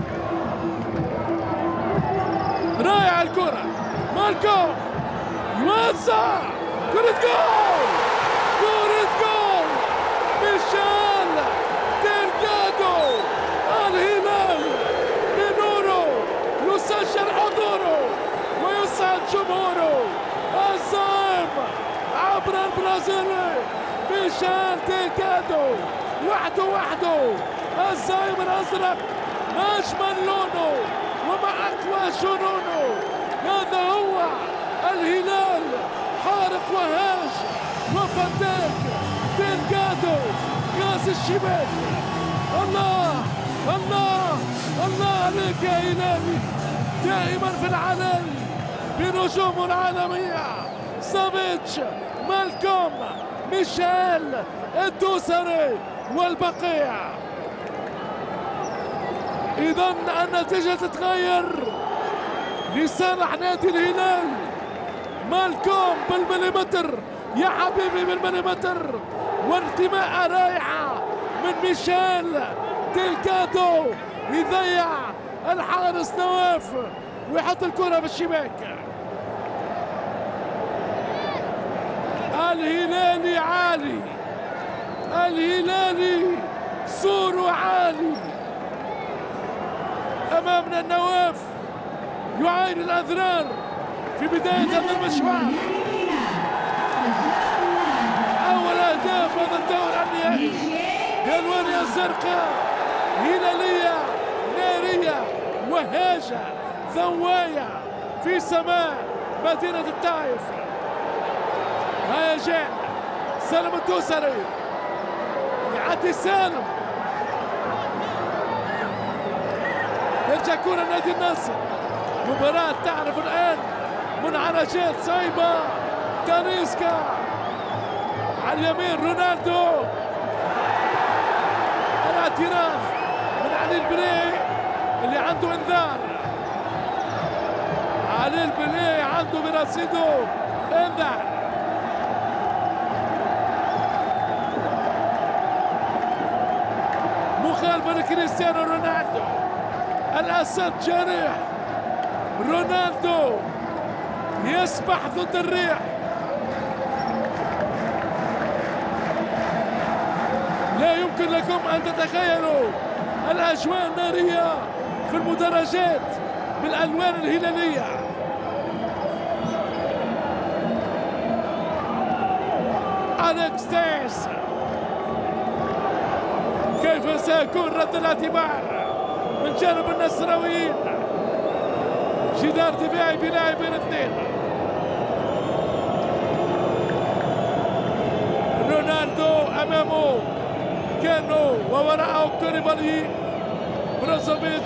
رايع الكرة، مالكوم يوزع كرة جول، كرة جول ميشيل ديلغادو. الهلال بنوره يسجل حضوره ويسعد جمهوره. الزعيم عبر البرازيلي ميشيل ديلغادو وحده وحده. الزعيم الازرق اجمل لونه ومع اقوى جنونه. هذا هو الهلال، حارق وهاج وفتاك ديلغادو كاس الشباك. الله الله الله عليك يا هلالي، دائما في العلن بنجوم العالمية. سافيتش، مالكوم، ميشيل الدوسري والبقيع. إذا النتيجة تتغير لصالح نادي الهلال. مالكوم بالمليمتر يا حبيبي، بالمليمتر، وانتماء رائعة من ميشيل ديلغادو يضيع الحارس نواف ويحط الكرة في الشباك. الهلالي عالي، الهلالي سور عالي. أمامنا النواف يعاين الأذرار في بداية هذا المشوار. أول أهداف هذا الدور النهائي بالوانية الزرقاء، هلالية نارية وهاجة ضواية في سماء مدينة الطائف. هيجان سالم الدوسري يعدي سالم، يرجع كرة نادي النصر. مباراة تعرف الآن منعرجات صعبة. تانيسكا على اليمين، رونالدو، الاعتراف من علي البلي اللي عنده انذار. علي البلي عنده برصيده انذار. مخالفة لكريستيانو رونالدو. الاسد جريح، رونالدو يسبح ضد الريح. لا يمكن لكم ان تتخيلوا الاجواء الناريه في المدرجات بالالوان الهلاليه. أليكس تيس، كيف سيكون رد الاعتبار من جانب النصراويين؟ جدار دفاعي بلاعبين اثنين. رونالدو امامه كانو ووراءه كوليبالي، بروزوفيتش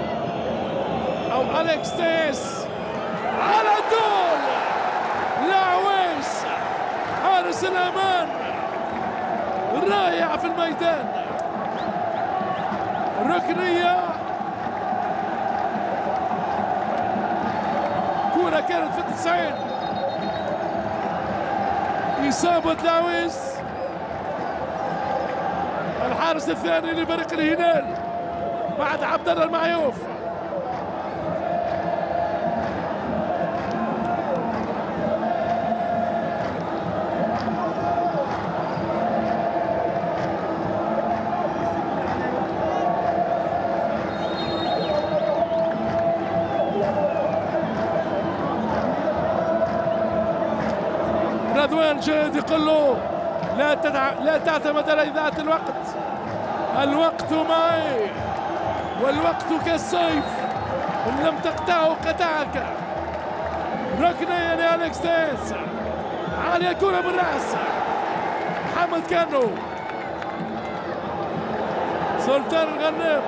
او أليكس تيس على طول. لاعويس حارس الامان رائع في الميدان. ركنيه، كرة كانت في التسعين. إصابة لاويس الحارس الثاني لفريق الهلال بعد عبد الله المعيوف. رضوان جيد يقول له لا تدع... لا تعتمد على إذاعة الوقت. الوقت معي والوقت كالسيف، إن لم تقطعه قطعك. ركنية لأليكس تيس، عالية كرة بالرأس. محمد كانو، سلطان الغنام،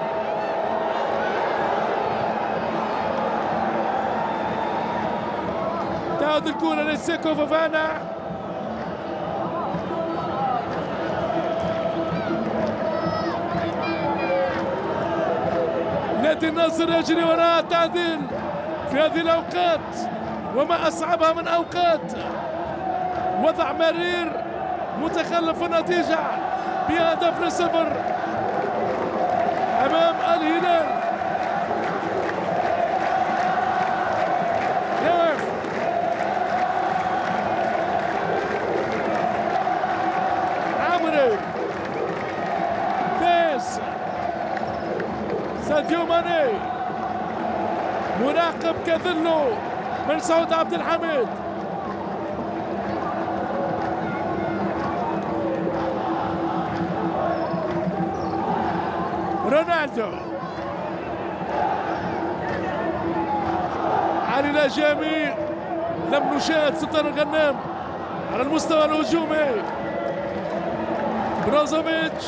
تعود الكرة لسيكو فوفانا. نادي النصر يجري وراء التعديل في هذه الأوقات، وما أصعبها من أوقات وضع مرير متخلف في النتيجة بهدف لصفر أمام الهلال. يقف عمري بيس ساديو ماني مراقب كذله من سعود عبد الحميد. رونالدو علي الأجامي لم نشاهد سلطان الغنام على المستوى الهجومي. بروزوفيتش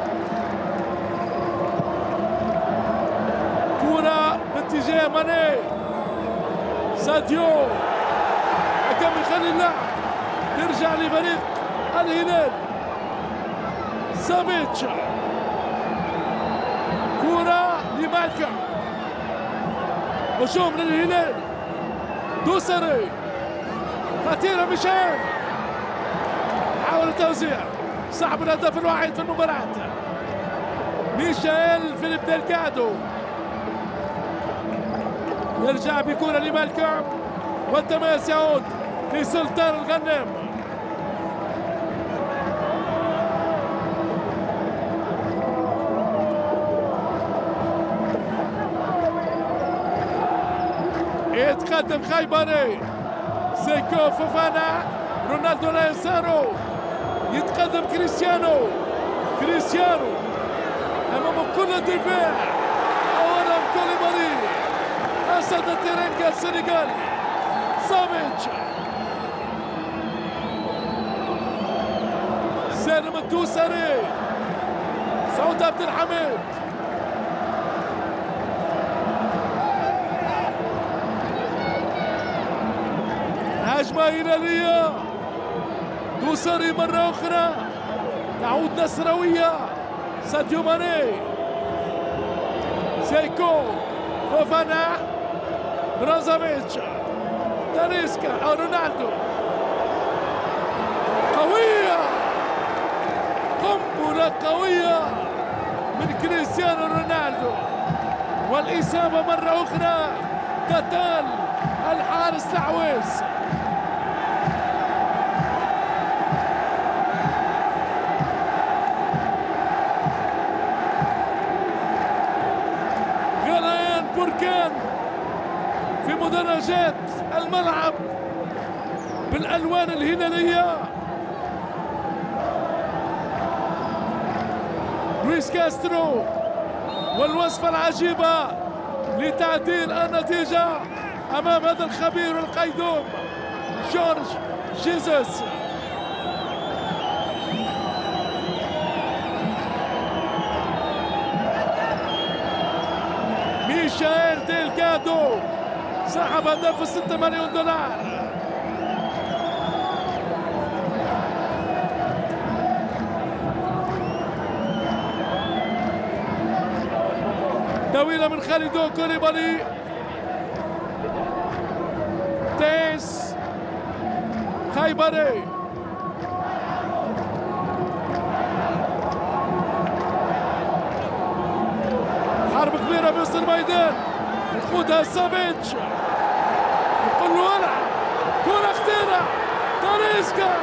كرة باتجاه ماني ساديو حكم يخلي اللعب ترجع لفريق الهلال. سافيتش كرة لمالكم هجوم للهلال. دوسري خطيرة ميشيل حاول التوزيع صاحب الهدف الوحيد في المباراة ميشيل فيليب ديلغادو يرجع بكرة لمالكم والتماس يعود لسلطان الغنام. يتقدم خيبري سيكو فوفانا رونالدو لا يساره يتقدم كريستيانو كريستيانو امام كل الدفاع اولا كوليبالي اسد الترنجة السنغالي. سافيتش سالم الدوسري سعود عبد الحميد هجمة هلالية. دوسري مرة أخرى تعود نصراوية. ساديو ماني سيكو فوفانا بروزوفيتش تاليسكا أو رونالدو قوية قنبلة قوية من كريستيانو رونالدو والإصابة مرة أخرى قتال الحارس العويس. بركان في مدرجات الملعب بالألوان الهلالية. لويس كاسترو والوصفة العجيبة لتعديل النتيجة أمام هذا الخبير القيدوم جورج جيزوس. ميشيل ديلغادو صاحب هدف ستة مليون دولار. طويلة من خالدو كوليبالي تيس خيبري حرب كبيرة بوسط الميدان يقودها سافيتش يقول له العب كرة خطيرة تاليسكا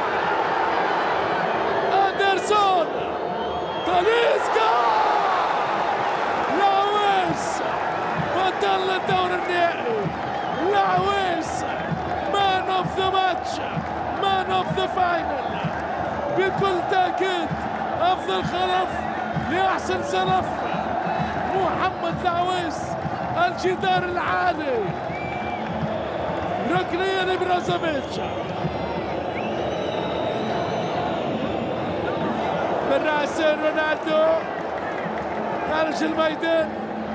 أندرسون تاليسكا العويس بطل الدور النهائي. العويس مان اوف ذا ماتش مان اوف ذا فاينل بكل تأكيد. أفضل خلف لأحسن سلف محمد العويس الجدار العالي. ركنية لبروزوفيتش من رأسين رونالدو خارج الميدان.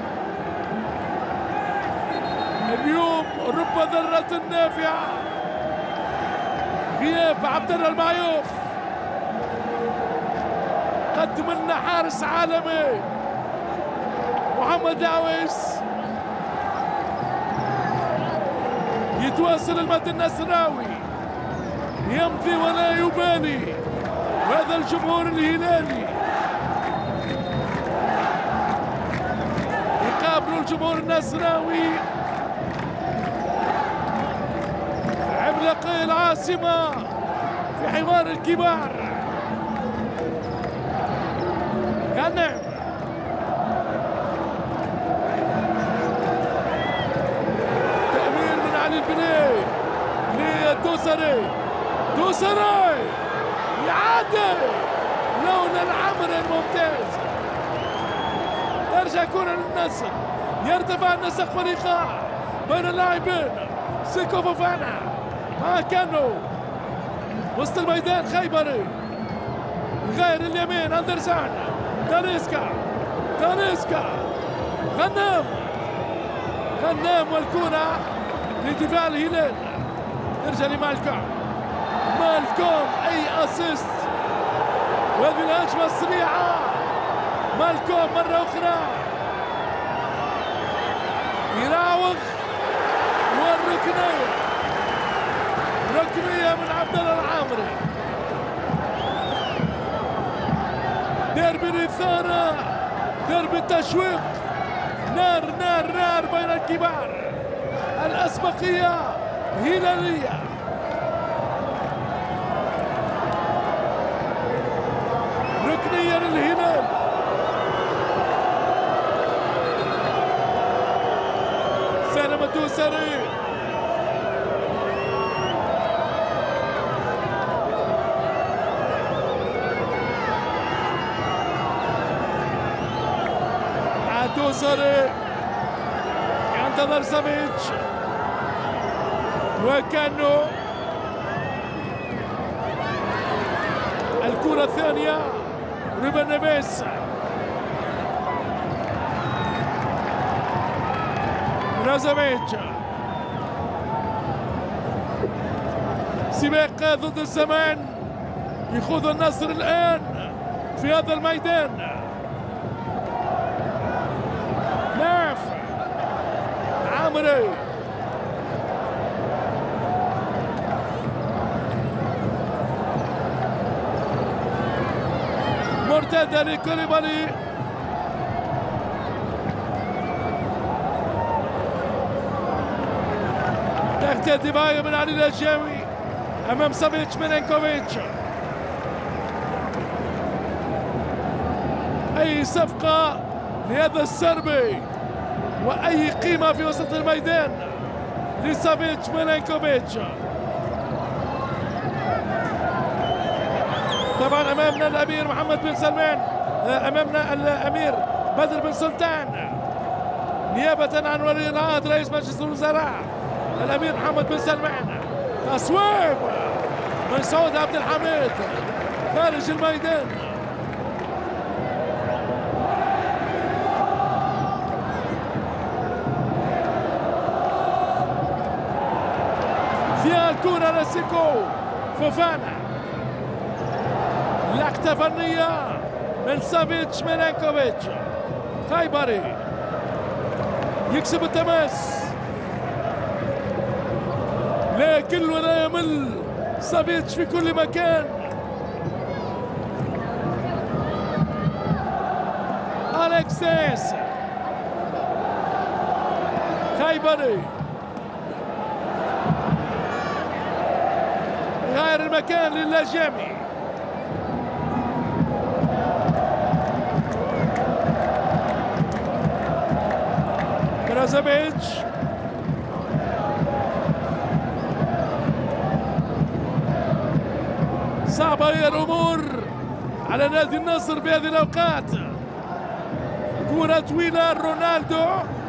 اليوم رب ذرة نافعة غياب عبد الله المعيوف قدم لنا حارس عالمي محمد العويس. يتواصل المد النصراوي يمضي ولا يبالي، وهذا الجمهور الهلالي يقابل الجمهور النصراوي عملاقي العاصمة في حوار الكبار. غنم تأمير من علي البني لدوسري، دوسري يعدي لون العمر الممتاز. يرجع كرة للنصر، يرتفع النسق والإيقاع بين اللاعبين. سيكو فوفانا مع كانو وسط الميدان. خيبري غير اليمين اندرسان، تاليسكا تاليسكا غنام غنام والكرة لدفاع الهلال. يرجع لمالكوم، مالكوم اي اسيست، وهذه الهجمة السريعة. مالكوم مرة أخرى يراوغ، والركنية ركنية من عبد الله العامري. ديربي الإثارة، ديربي التشويق، نار نار نار بين الكبار. الأسبقية هلالية. ركنية للهلال. سالم الدوسري الدوسري ينتظر سافيتش، وكانه الكرة الثانية روبن نيفيز. برازوفيتش سباق ضد الزمان، يخوض النصر الآن في هذا الميدان. ناف عامري مرتدة لكوليبالي، تغطية دفاعية من علي الهجاوي أمام سافيتش ميلينكوفيتش. أي صفقة لهذا السربي وأي قيمة في وسط الميدان لسافيتش ميلينكوفيتش. طبعا أمامنا الأمير محمد بن سلمان، أمامنا الأمير بدر بن سلطان نيابة عن ولي العهد رئيس مجلس الوزراء الأمير محمد بن سلمان. تصويب من سعود عبد الحميد خارج الميدان. فيها الكرة لسيكو فوفانا، لقطة فنية من سافيتش ميلينكوفيتش. خيبري يكسب التماس، لكن ولا يمل سافيتش في كل مكان. أليكسيس خيبري غير المكان للاجامي. برازوفيتش صعبة هي الأمور على نادي النصر في هذه الأوقات. كرة طويلة رونالدو،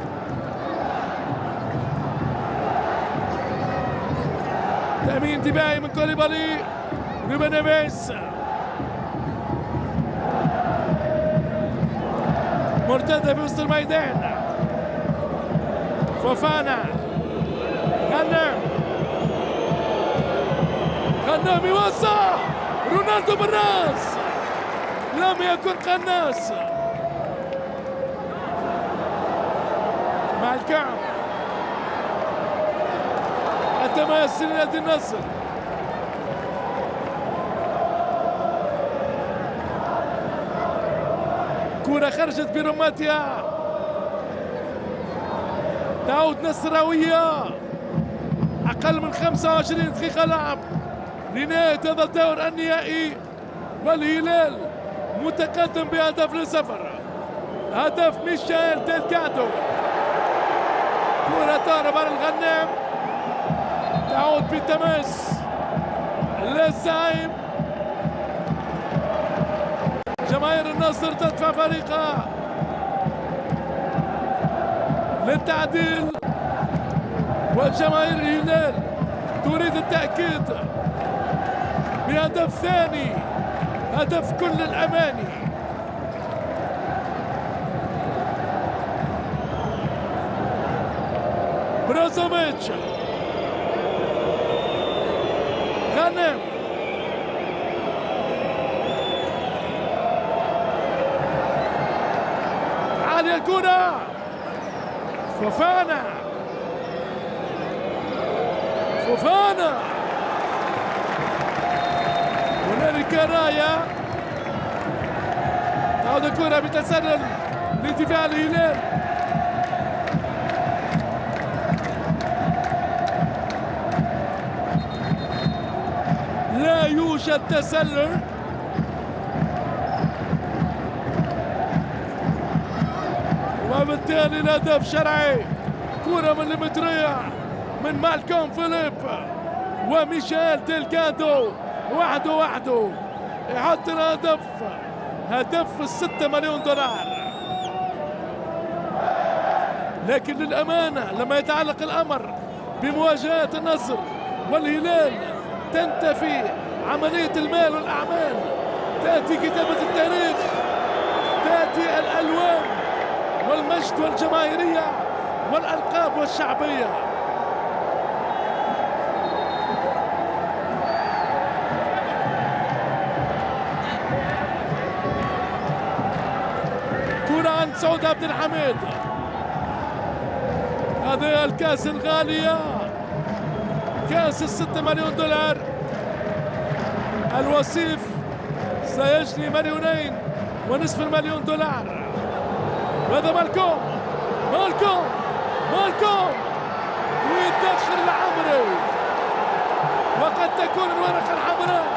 تأمين دفاعي من كوليبالي. روبن نيفيز مرتدة في وسط الميدان. فوفانا غنام غنام يوسع، رونالدو بالراس، لم يكن قناص. مع الكعب التماس لنادي النصر. كرة خرجت برماتها، تعود نصراوية. أقل من خمسة وعشرين دقيقة لعب لنهاية هذا الدور النهائي، والهلال متقدم بهدف لصفر. هدف ميشيل ديلغادو. كرة تهرب على الغنام، تعود بالتماس للزعيم. جماهير النصر تدفع فريقها للتعديل، وجماهير الهلال تريد التأكيد بهدف ثاني، هدف كل الأماني. بروزوفيتش، غنم، عالية الكرة، فوفانا فوفانا هنالك راية. تعود الكرة بتسلل لدفاع الهلال. لا يوجد تسلل، وبالتالي الهدف شرعي. كرة مليمترية من مالكوم فيليب وميشيل ديلغادو، وحده وحده يحط الهدف، هدف الستة مليون دولار. لكن للأمانة لما يتعلق الأمر بمواجهة النصر والهلال تنتفي عملية المال والأعمال، تأتي كتابة التاريخ، تأتي الألوان والمجد والجماهيرية والألقاب والشعبية. كرة عند سعود عبد الحميد. هذه الكأس الغالية، كأس الستة مليون دولار. الوصيف سيجني مليونين ونصف المليون دولار. وهذا مالكوم مالكوم مالكوم ويدخل العمري، وقد تكون الورقة الحمراء.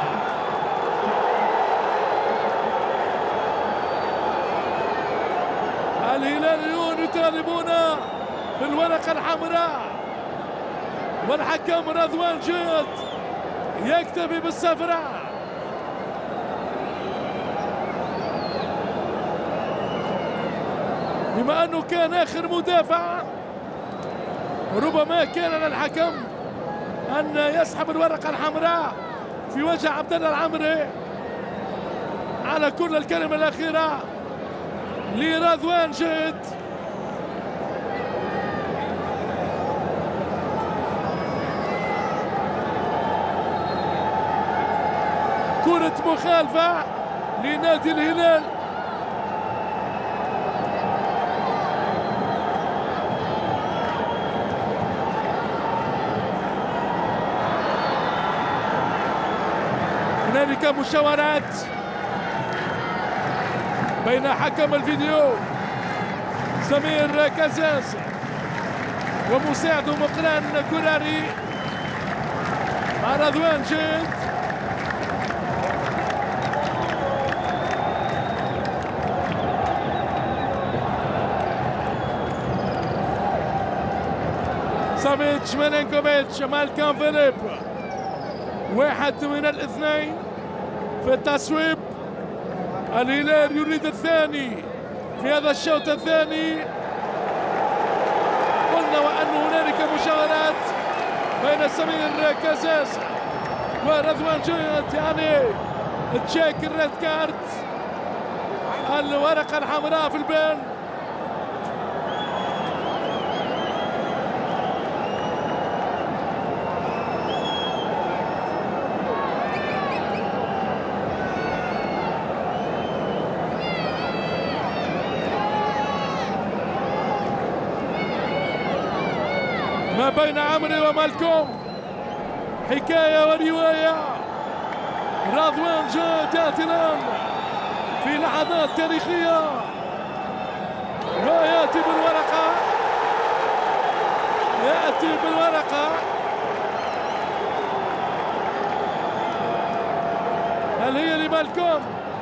الهلاليون يطالبون بالورقة الحمراء، والحكم رضوان جيد يكتفي بالصفراء. بما أنه كان آخر مدافع، ربما كان للحكم أن يسحب الورقة الحمراء في وجه عبد الله العمري. على كل الكلمة الأخيرة لرضوان جيد. كرة مخالفة لنادي الهلال. هنالك مشاورات بين حكم الفيديو سمير كازاز ومساعده مقران كوراري مع رضوان جيد. سافيتش ميلينكوفيتش مالكوم فيليب، واحد من الاثنين في التصويب. الهلال يريد الثاني في هذا الشوط الثاني. قلنا وأن هنالك مشاورات بين سمير كازاز ورضوان جيد، يعني تشيك الريد كارت، الورقة الحمراء في البال. ما بين عمري ومالكوم حكاية ورواية. رضوان جيد يأتي الآن في لحظات تاريخية ويأتي بالورقة، يأتي بالورقة. هل هي لمالكوم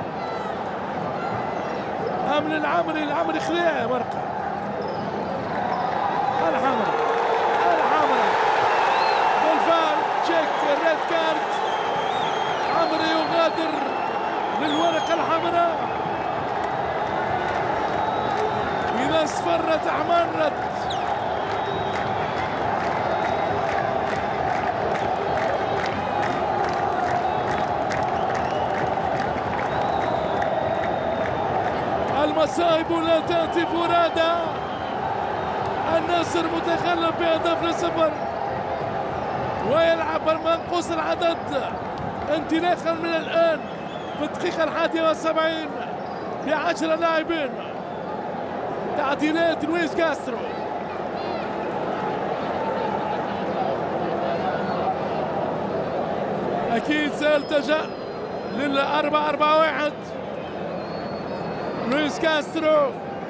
أم للعمري؟ العمري خليها ورقة. الحمراء الحمراء بالفعل تشيك الريد كارت. عمري يغادر للورقة الحمراء. إذا اصفرت احمرت. المصائب لا تأتي فرادى. النصر متخلف بهدف لصفر ويلعب منقوص العدد انطلاقا من الآن في الدقيقة الحادية والسبعين بعشرة لاعبين. تعديلات لويس كاسترو. أكيد سيلتجأ للأربعة أربعة واحد. لويس كاسترو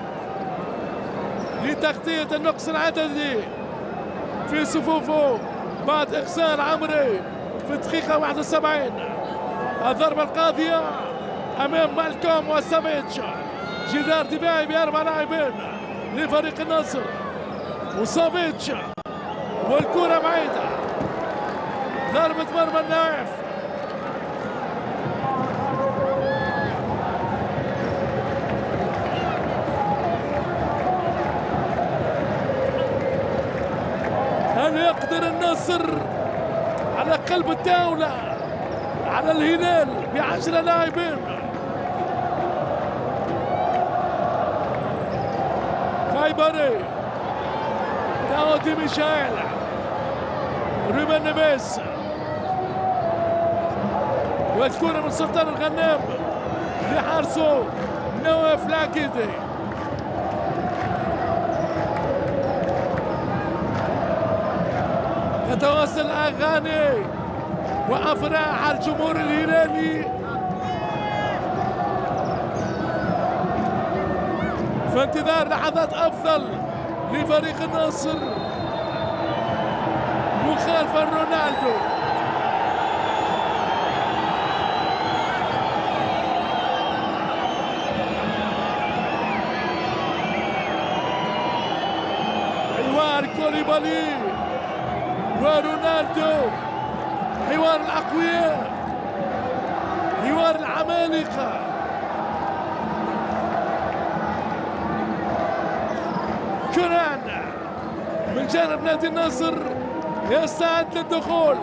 لتغطية النقص العددي في صفوفه بعد إخسار عمري في الدقيقة واحد وسبعين. الضربة القاضية أمام مالكوم وسافيتش. جدار دفاعي بأربع لاعبين لفريق النصر وسافيتش والكرة بعيدة. ضربة مرمى النايف. هل يقدر النصر على قلب الدولة على الهلال بعشرة لاعبين؟ خيبري، داودي ميشيل، روبن نيفيز، والكرة من سلطان الغنام لحارسه نواف لاكيدي. تتواصل الأغاني وأفراح الجمهور الهلالي في انتظار لحظات أفضل لفريق النصر مخالفا رونالدو. حوار كوليبالي ورونالدو، حوار الأقوياء، حوار العمالقة. كوران من جانب نادي النصر يستعد للدخول.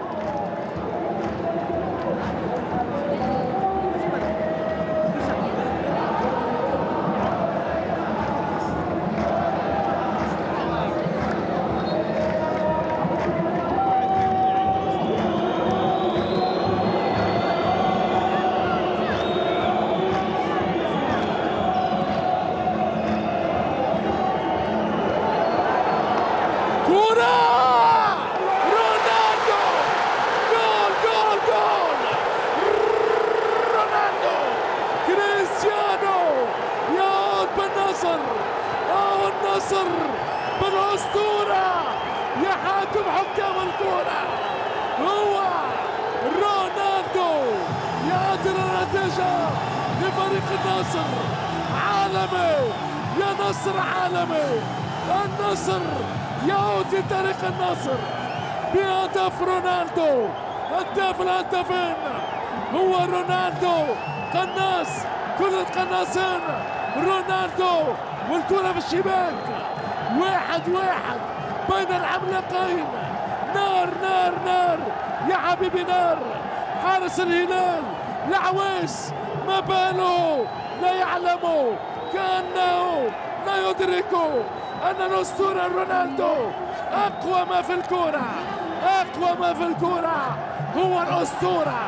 النصر بالأسطورة يحاكم حكام الكرة هو رونالدو يعدل النتيجة لفريق النصر. عالمي يا نصر، عالمي. النصر يعود لتاريخ النصر بهدف رونالدو. هداف الهدافين هو رونالدو، قناص كل القناصين رونالدو، والكرة في الشباك. واحد واحد بين العملاقين. نار نار نار يا حبيبي، نار. حارس الهلال العويس ما باله لا يعلم، كأنه لا يدرك أن الأسطورة رونالدو أقوى ما في الكرة، أقوى ما في الكرة هو الأسطورة.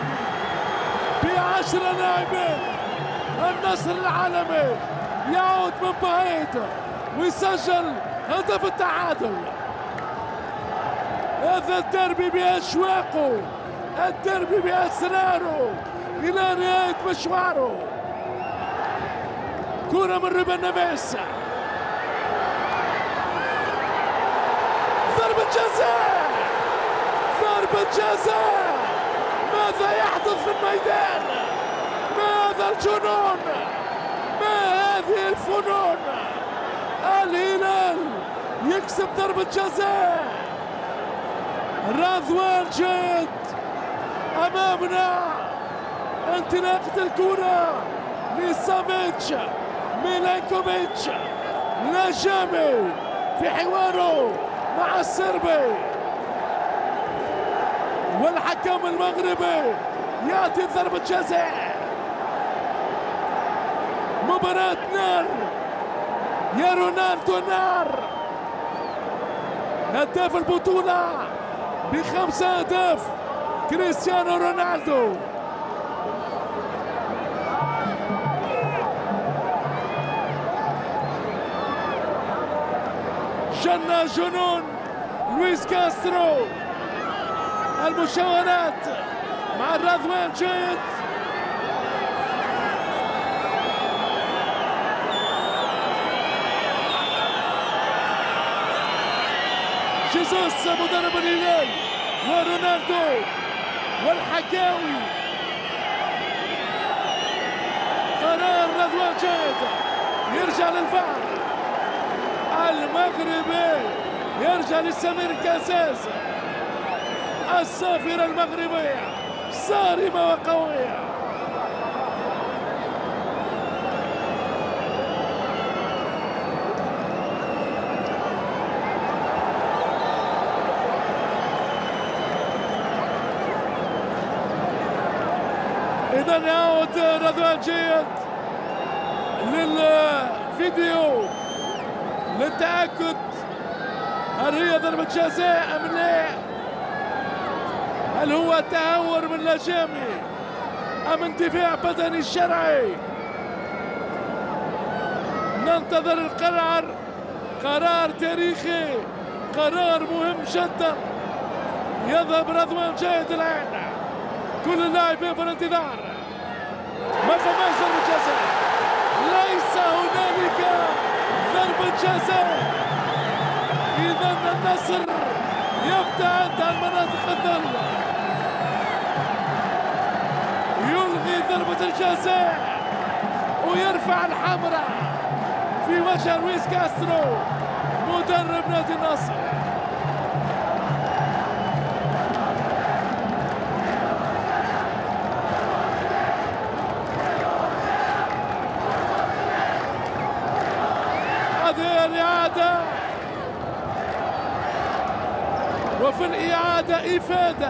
بعشرة لاعبين النصر العالمي يعود من بعيد ويسجل هدف التعادل. هذا الدربي بأشواقه، الدربي بأسراره إلى نهاية مشواره. كرة من روبن نيفيز جزاء، ضربة جزاء. ماذا يحدث في الميدان؟ ما هذا الجنون؟ ما هذه الفنون؟ الهلال يكسب ضربة جزاء. رضوان جيد أمامنا، انطلاقة الكرة لسافيتش ميلانكوفيتش نجامي في حواره مع السربي، والحكم المغربي يعطي ضربة جزاء. مباراة نار يا رونالدو، نار. هداف البطولة بخمسة أهداف كريستيانو رونالدو. جنى جنون لويس كاسترو. المشاورات مع رضوان جيد. جيسوس مدرب الهلال ورونالدو والحكاوي. قرار رضوان جيد يرجع للفار. المغربي يرجع لسمير كاساس. الصافرة المغربية صارمة وقوية. إذا يعود رضوان جيد للفيديو للتأكد هل هي ضربة جزاء أم لا؟ هل هو تهور من لجامي أم اندفاع بدني شرعي؟ ننتظر القرار. قرار تاريخي، قرار مهم جدا. يذهب رضوان جيد الآن، كل اللاعبين في الانتظار. ما فماش ضربة جزاء، ليس هنالك ضربة جزاء. إذا النصر يبتعد عن مناطق الظل، يلغي ضربة الجزاء ويرفع الحمراء في وجه لويس كاسترو مدرب نادي النصر. هذه الإعادة، وفي الإعادة إفادة.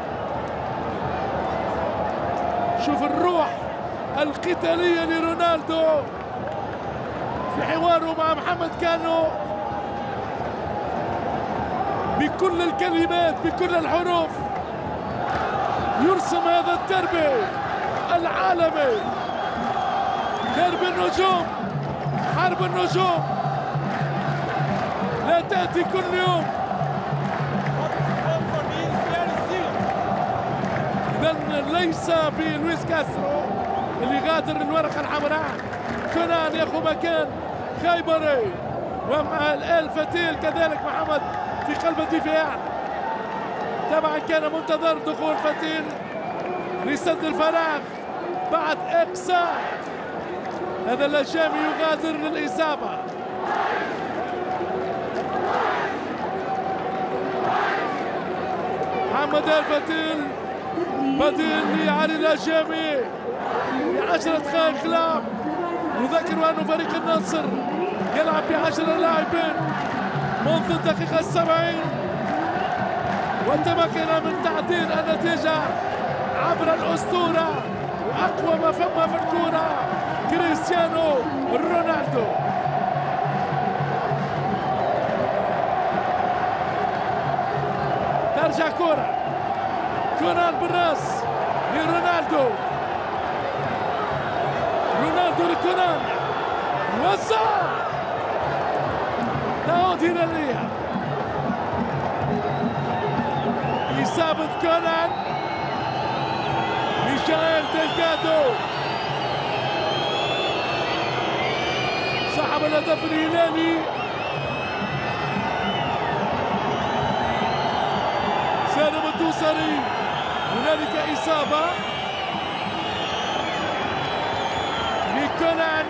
شوف الروح القتالية لرونالدو في حواره مع محمد كانو، بكل الكلمات بكل الحروف يرسم هذا الدربي العالمي، درب النجوم، حرب النجوم لا تأتي كل يوم. إذن ليس بلويس كاسترو اللي غادر الورقة الحمراء. كونان ياخذ مكان خيبري، ومع الآل فتيل كذلك محمد في قلب الدفاع. طبعا كان منتظر دخول فتيل لسد الفراغ بعد إقصاء. هذا اللجامي يغادر للإصابة. محمد الفتيل بديل لعلي اللجامي في عشرة دقائق لعب. نذكر أن فريق النصر يلعب بعشرة لاعبين منذ الدقيقة السبعين، وتمكن من تعديل النتيجة عبر الأسطورة وأقوى ما فما في الكرة كريستيانو رونالدو. ترجع كرة كونان بالراس لرونالدو، رونالدو لكونان، وزع تعود هنا ليها. إصابة كونان، ميشيل ديلغادو صاحب الهدف الهلالي. اليساري. هنالك إصابة لكونان.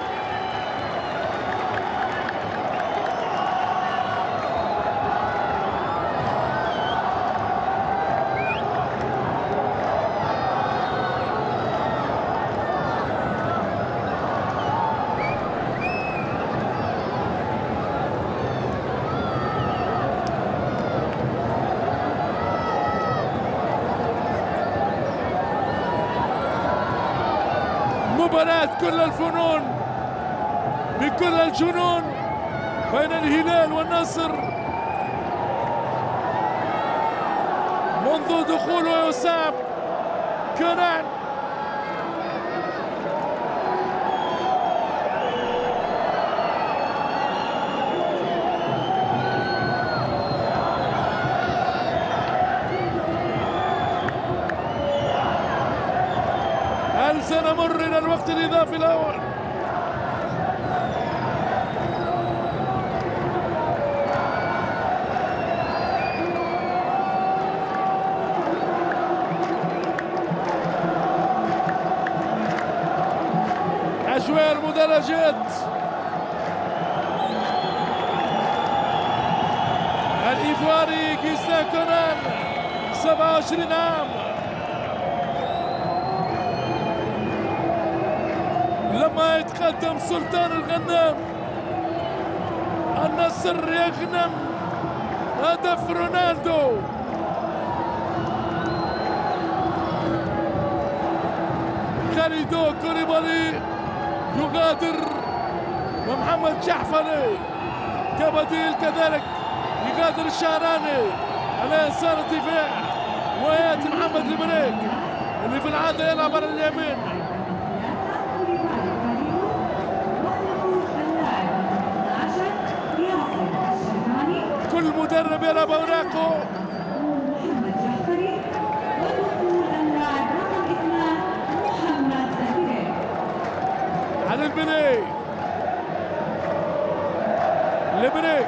مباراة كل الفنون بكل الجنون بين الهلال والنصر منذ دخول وسام كونان. هل سنمر إلى الوقت الإضافي الأول؟ أجوار مدرجات. الإيفواري غيسلان كونان سبعة وعشرين عام، لما يتقدم سلطان الغنام النصر يغنم. هدف رونالدو. خالدو كوليبالي يغادر ومحمد جعفري كبديل، كذلك يغادر الشهراني على يسار الدفاع، وياتي محمد البريك اللي في العاده يلعب على اليمين. كل مدرب يلعب اوراقه. محمد جعفري ودخول اللاعب رقم اثنان محمد زكريا. على البني البريك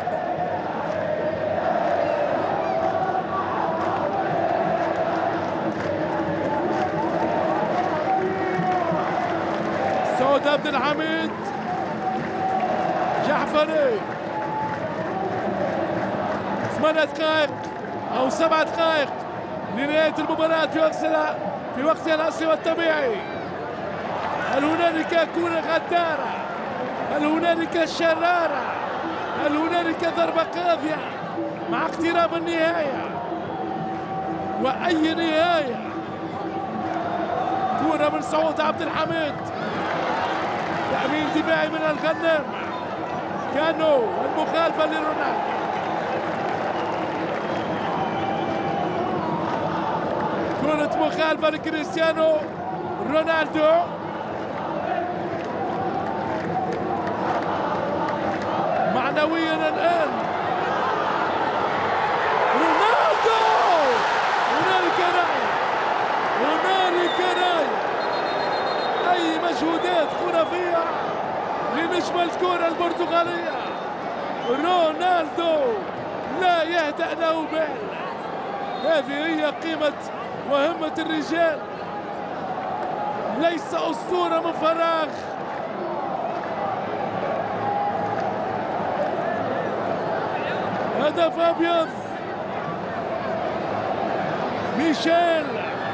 سعود عبد الحميد جعفري. ثمان دقائق او سبع دقائق لنهايه المباراه في وقتها في وقتها الاصلي والطبيعي. هل هنالك كره غداره؟ هل هنالك شراره؟ هل هنالك ضربه قاضيه مع اقتراب النهايه؟ واي نهايه؟ كره من سعود عبد الحميد، تأمين دفاعي من الغنام، كانوا المخالفه لرونالدو. كرة مخالفة لكريستيانو رونالدو. معنويا الآن رونالدو. هنالك راية، هنالك راية. أي مجهودات خرافية لنجم الكرة البرتغالية رونالدو، لا يهدأ له بال. هذه هي قيمة وهمة الرجال، ليس أسطورة من فراغ. هدف أبيض. ميشيل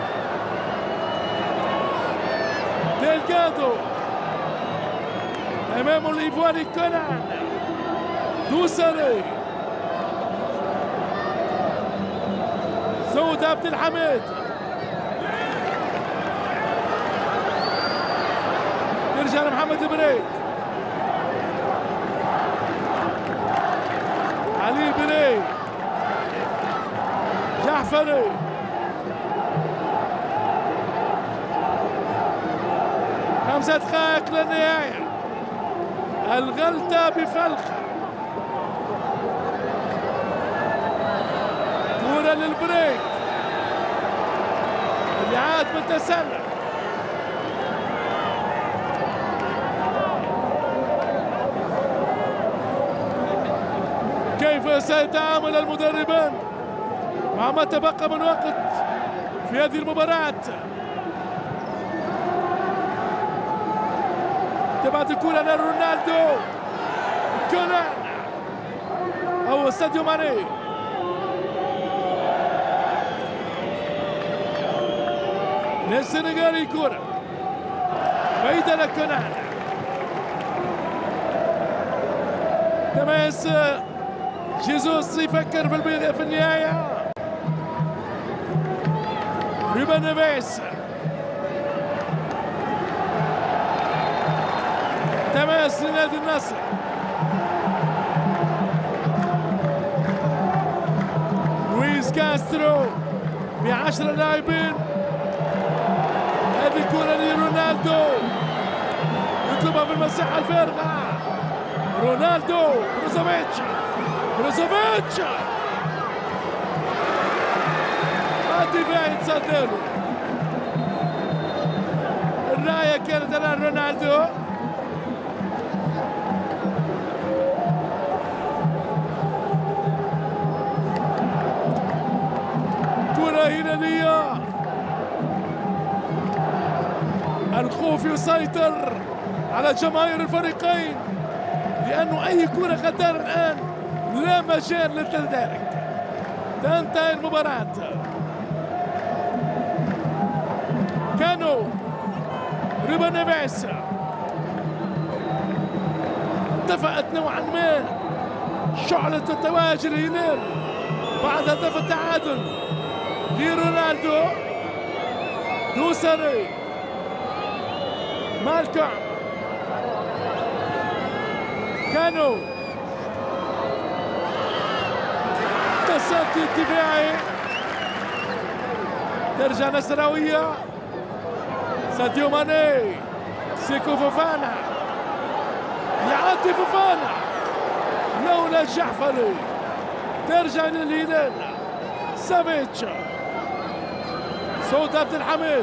ديلغادو أمام الإيفواري كونان دوسري. سعود عبد الحميد يرجع لمحمد البريك. علي بري جعفري خمسة دقائق للنهاية. الغلطة بفلخة. كرة للبريك اللي عاد بالتسلل. كيف سيتعامل المدربان مع ما تبقى من وقت في هذه المباراة. تبعت الكرة لرونالدو، كولان أو ساديو ماني، للسنغالي كرة بعيدة لكونان. تماس جيزوس يفكر في في النهاية. روبن نيفيز، تماس لنادي النصر. لويس كاسترو بعشرة لاعبين. هذه الكرة لرونالدو يطلبها في المساحة الفارغة. رونالدو، بروزوفيتش، بروزوفيتش الدفاع يتصدى. الراية كانت على رونالدو. كرة هلالية. الخوف يسيطر على جماهير الفريقين، لأنه أي كرة غدار الآن لا مجال للتدارك. تنتهي المباراة. كانوا روبن نيفيز انطفأت نوعا ما شعلة التواجد الهلال بعد هدف التعادل لرونالدو. دوسري، مالكم، كانوا تصدي الدفاعي. ترجع نصراوية. ساديو ماني، سيكو فوفانا، يعدي فوفانا لولا الجحفري. ترجع للهلال. سافيتش، سعود عبد الحميد،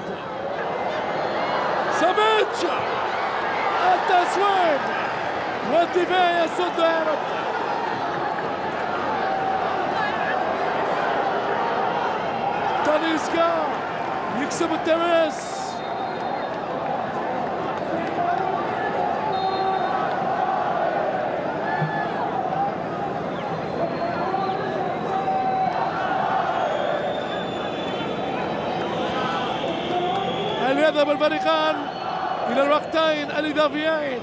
سافيتش، التسويق والدفاع يصد يا رب. تاليسكا يكسب التماس. هل يذهب الفريقان إلى الوقتين الإضافيين؟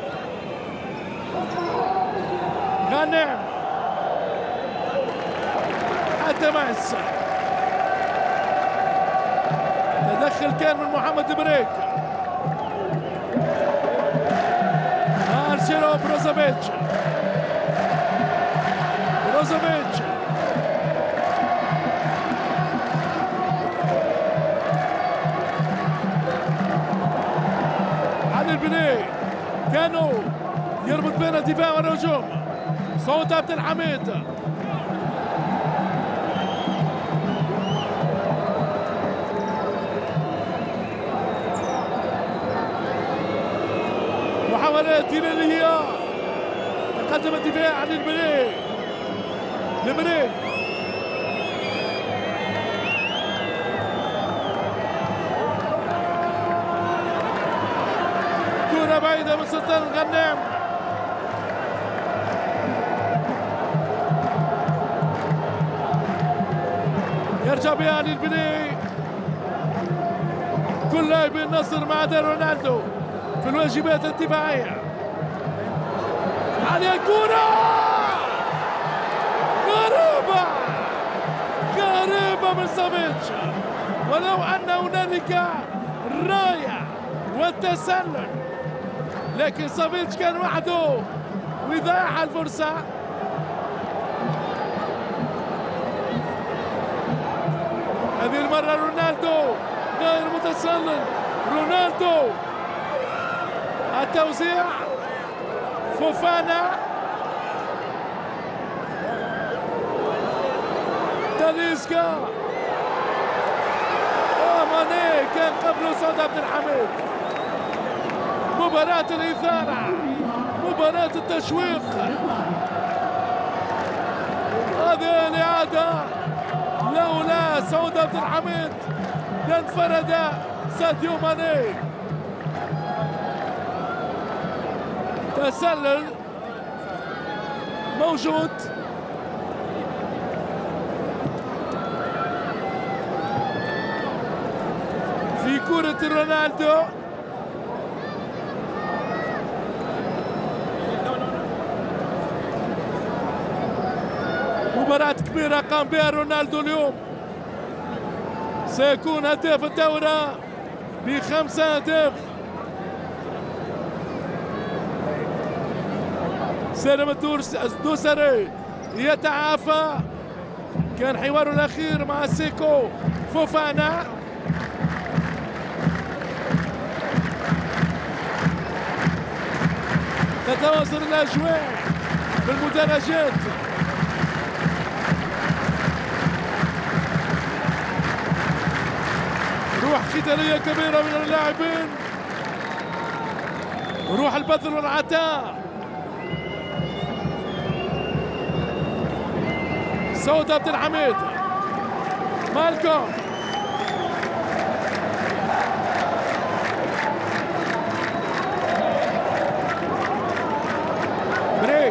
غانم، التماس، تدخل كان من محمد بريك. مارسيلو بروزوفيتش، بروزوفيتش علي البني. كانوا يربط بين الدفاع والهجوم. صوت عبد الحميد، محاولات هلالية. تقدم الدفاع عن البني لبني. كرة بعيدة من سلطان الغنام. يرجع بها للبني. كل لاعبي النصر ما عدا رونالدو في الواجبات الدفاعية. على الكرة غريبة، غريبة من سافيتش. ولو أن هنالك راية والتسلل، لكن سافيتش كان وحده وضيع الفرصة. هذه المرة رونالدو غير متسلل. رونالدو، التوزيع، فوفانا، تاليسكا، ماني كان قبله سعود عبد الحميد. مباراة الإثارة، مباراة التشويق. هذه الإعادة لولا سعود عبد الحميد انفرد ساديو ماني. تسلل موجود في كرة رونالدو. مباراة كبيرة قام بها رونالدو اليوم، سيكون هداف الدورة بخمسة أهداف. سالم الدوسري يتعافى، كان حواره الأخير مع سيكو فوفانا. تتواصل الأجواء في المدرجات. روح قتالية كبيرة من اللاعبين، روح البذل والعطاء. سعود عبد الحميد، مالكوم بريك،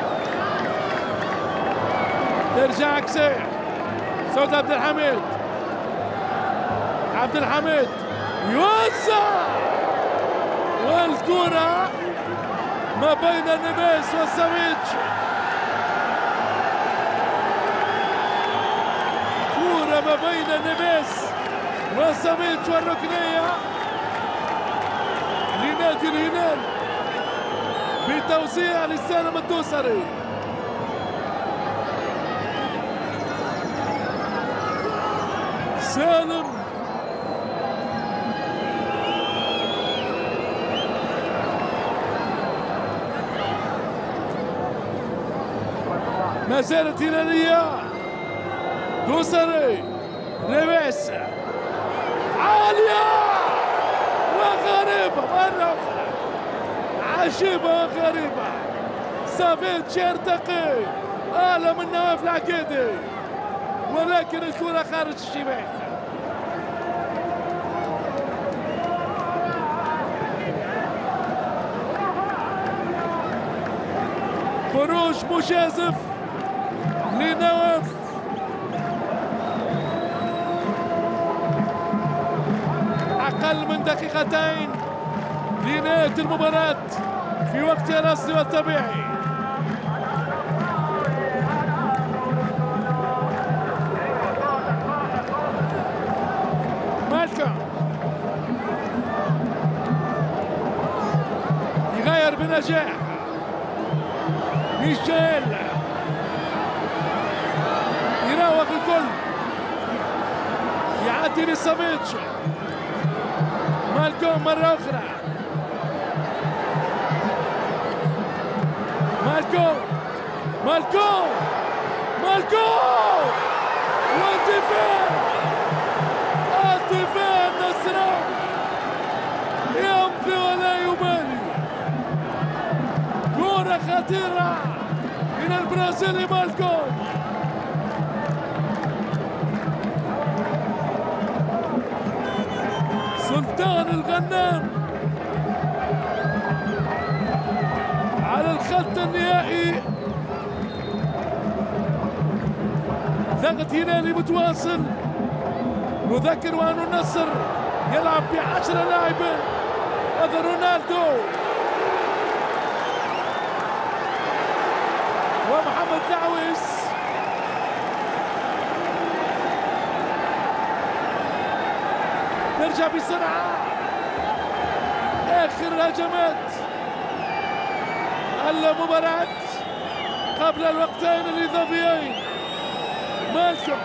ترجع كسيح. سعود عبد الحميد، عبد الحميد يوزع، والكرة ما بين نيفيز وسافيتش. كرة ما بين نيفيز وسافيتش والركنية لنادي الهلال بتوزيع لسالم الدوسري. سالم ما زالت هلالية. دوسري ريبيس عالية وغريبة مرة أخرى، عجيبة وغريبة. سافيتش يرتقي أعلى من نواف العقيدي، ولكن الكرة خارج الشباك. خروج مجازف لنواف. أقل من دقيقتين لنهاية المباراة في وقتها الأصلي والطبيعي. مالكا يغير بنجاح. ميشيل يراوغ الكل، يعدي لسافيتش. مالكوم مرة أخرى، مالكوم مالكوم مالكوم والدفاع، الدفاع النصراوي يمضي ولا يبالي. كرة خطيرة من البرازيلي مالكوم. سلطان الغنام على الخط النهائي. ضغط هلالي متواصل. نذكر وأن النصر يلعب بعشرة لاعبين. هذا رونالدو ومحمد دعويس. ترجع بسرعة آخر هجمات المباراة قبل الوقتين الإضافيين. مالكوم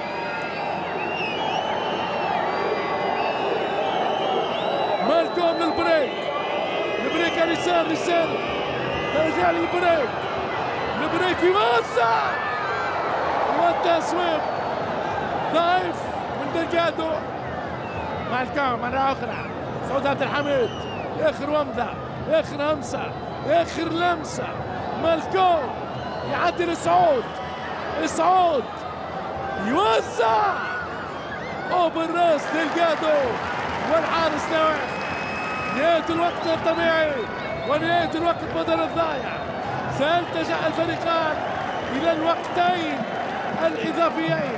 مالكوم للبريك، البريك على اليسار لسالم، ترجع للبريك، البريك يوسع والتصويب ضعيف من دلجادو. مالكوم مرة أخرى، سعود عبد الحميد، آخر ومضة، آخر همسة، آخر لمسة. مالكوم يعدي لسعود، سعود يوزع اوبن راس ديلجادو والحارس لا يعرف. نهاية الوقت الطبيعي ونهاية الوقت بدل الضايع. سيلتجأ الفريقان إلى الوقتين الإضافيين.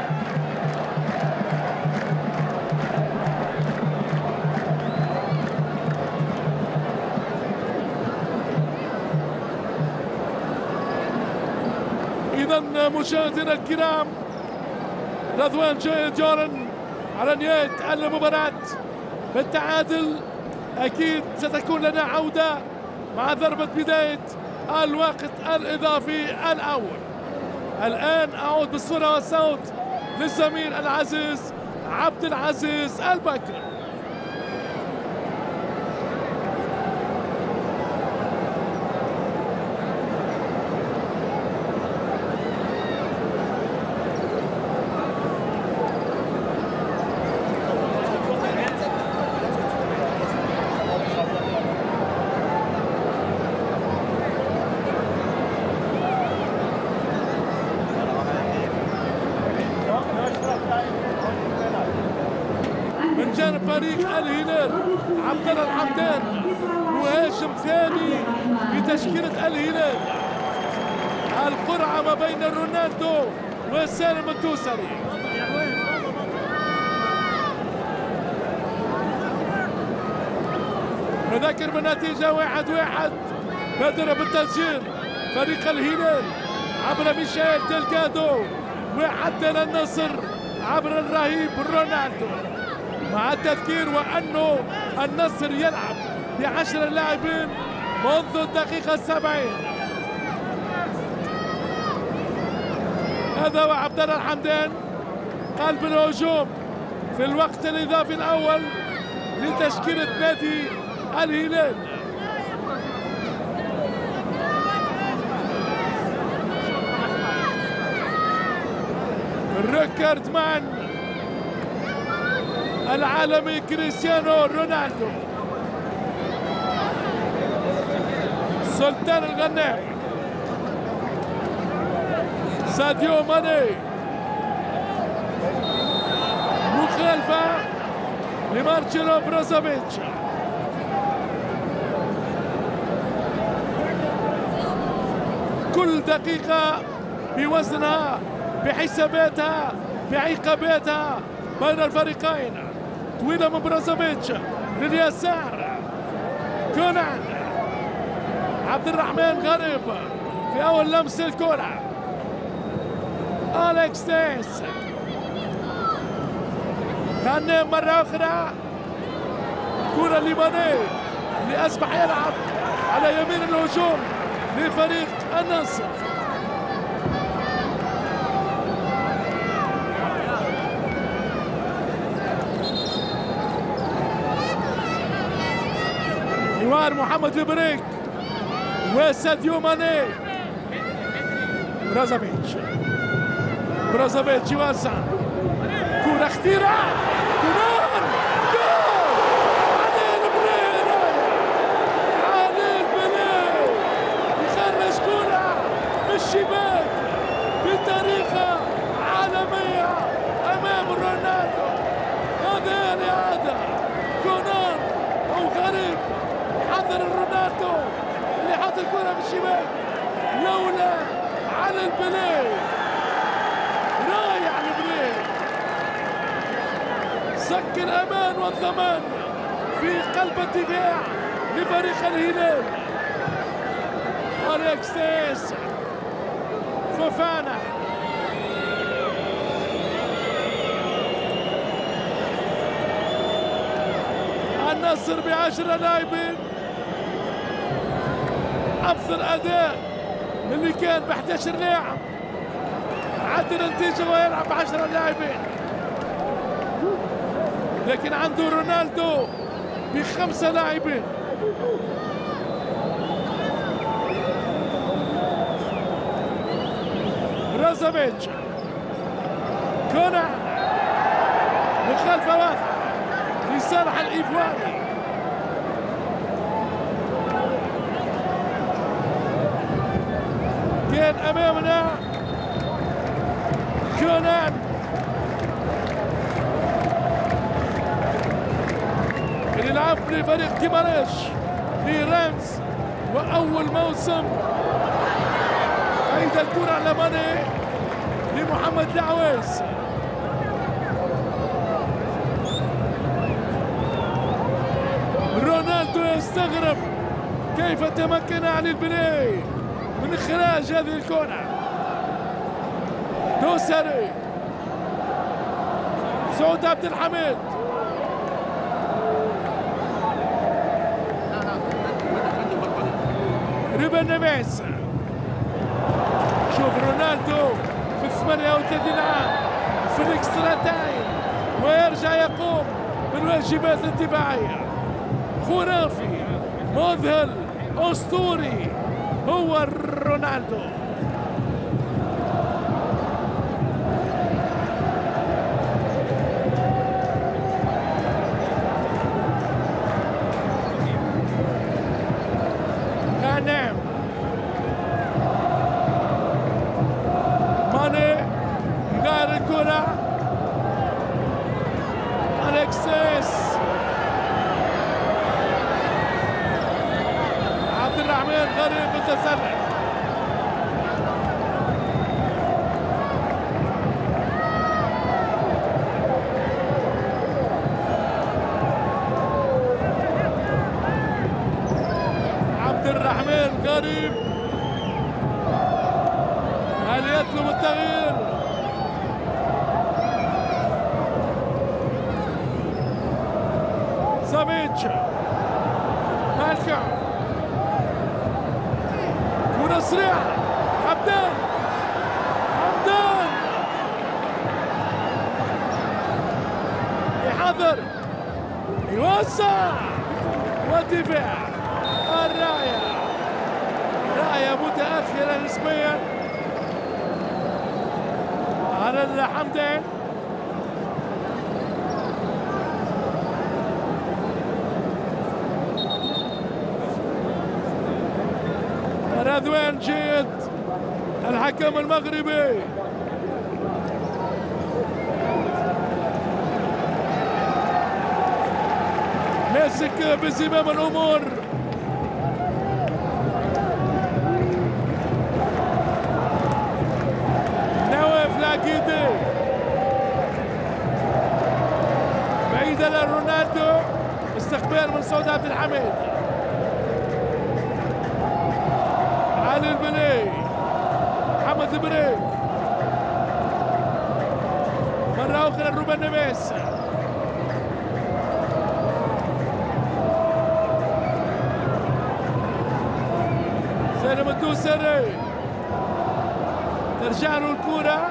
إذا مشاهدينا الكرام، رضوان جورن على نهاية المباراة بالتعادل. أكيد ستكون لنا عودة مع ضربة بداية الوقت الإضافي الأول. الآن أعود بالصورة والصوت للزميل العزيز عبد العزيز البكر. من جانب فريق الهلال عبد الله الحمدان مهاجم ثاني في تشكيلة الهلال. القرعة ما بين رونالدو وسالم الدوسري. نذكر بالنتيجة واحد واحد. بدر بالتسجيل فريق الهلال عبر ميشيل ديلجادو، وعدل النصر عبر الرهيب رونالدو. مع التذكير وأنه النصر يلعب بعشر لاعبين منذ الدقيقة السبعين. هذا هو عبد الله الحمدان قلب الهجوم في الوقت الإضافي الأول لتشكيلة نادي الهلال. ريكارد مان العالمي كريستيانو رونالدو، سلطان الغنام، ساديو ماني، مخالفة لمارتشيلو بروزوفيتش. كل دقيقة بوزنها بحساباتها بعقاباتها بين الفريقين. طويلة من بروزوفيتش لليسار، كونان، عبد الرحمن غريب في أول لمس الكرة، أليكس تيس، غنام مرة أخرى، كرة لماني اللي أصبح يلعب على يمين الهجوم لفريق النصر. حوار محمد البريك وساديو ماني. بروزوفيتش بروزوفيتش يوزع كرة خطيرة، كونان، جول! علي البلي علي البلي يخرج كرة من الشباك بطريقة عالمية أمام رونالدو. هذه الإعادة، كونان أو غريب حضر رونالدو اللي حط الكرة في الشباك، لولا على البلي رايح البلي. سك الأمان والضمان في قلب الدفاع لفريق الهلال. أليكس تيس، فوفانا، النصر بعشرة لاعبين، أفضل أداء من اللي كان ب احد عشر لاعب. عدل النتيجة ويلعب ب عشرة لاعبين، لكن عنده رونالدو بخمسة لاعبين. بروزوفيتش، كونان، مخالفة واضحة لصالح الإيفواري. كان أمامنا كونان لفريق كيماريش لرامز، وأول موسم. عيد الكرة على ماني لمحمد العويس. رونالدو يستغرب كيف تمكن علي البني من إخراج هذه الكرة. دوسري، سعود عبد الحميد، ريبن نيفيس. شوف رونالدو في ثمانية وثلاثين عام في الاكسترا تايم ويرجع يقوم بالواجبات الدفاعية. خرافي، مذهل، أسطوري هو رونالدو. نعم، ماني يغير الكرة، أليكسيس، عبد الرحمن غريب التسلل. عبد الرحمن غريب، هل يطلب التغيير؟ سافيتش، مالكا، كرة سريعة، حمدان، حمدان يحضر، يوسع، ودفاع. الراية راية متأخرة نسبيا على الحمدان. رضوان جيد الحكم المغربي. ماسك بزمام الامور. نواف العقيدي بعيدة لرونالدو، استقبال من سعود عبد الحميد. علي البني، محمد البريك، مرة أخرى روبن نيفيس. سالم الدوسري، ترجع له الكرة،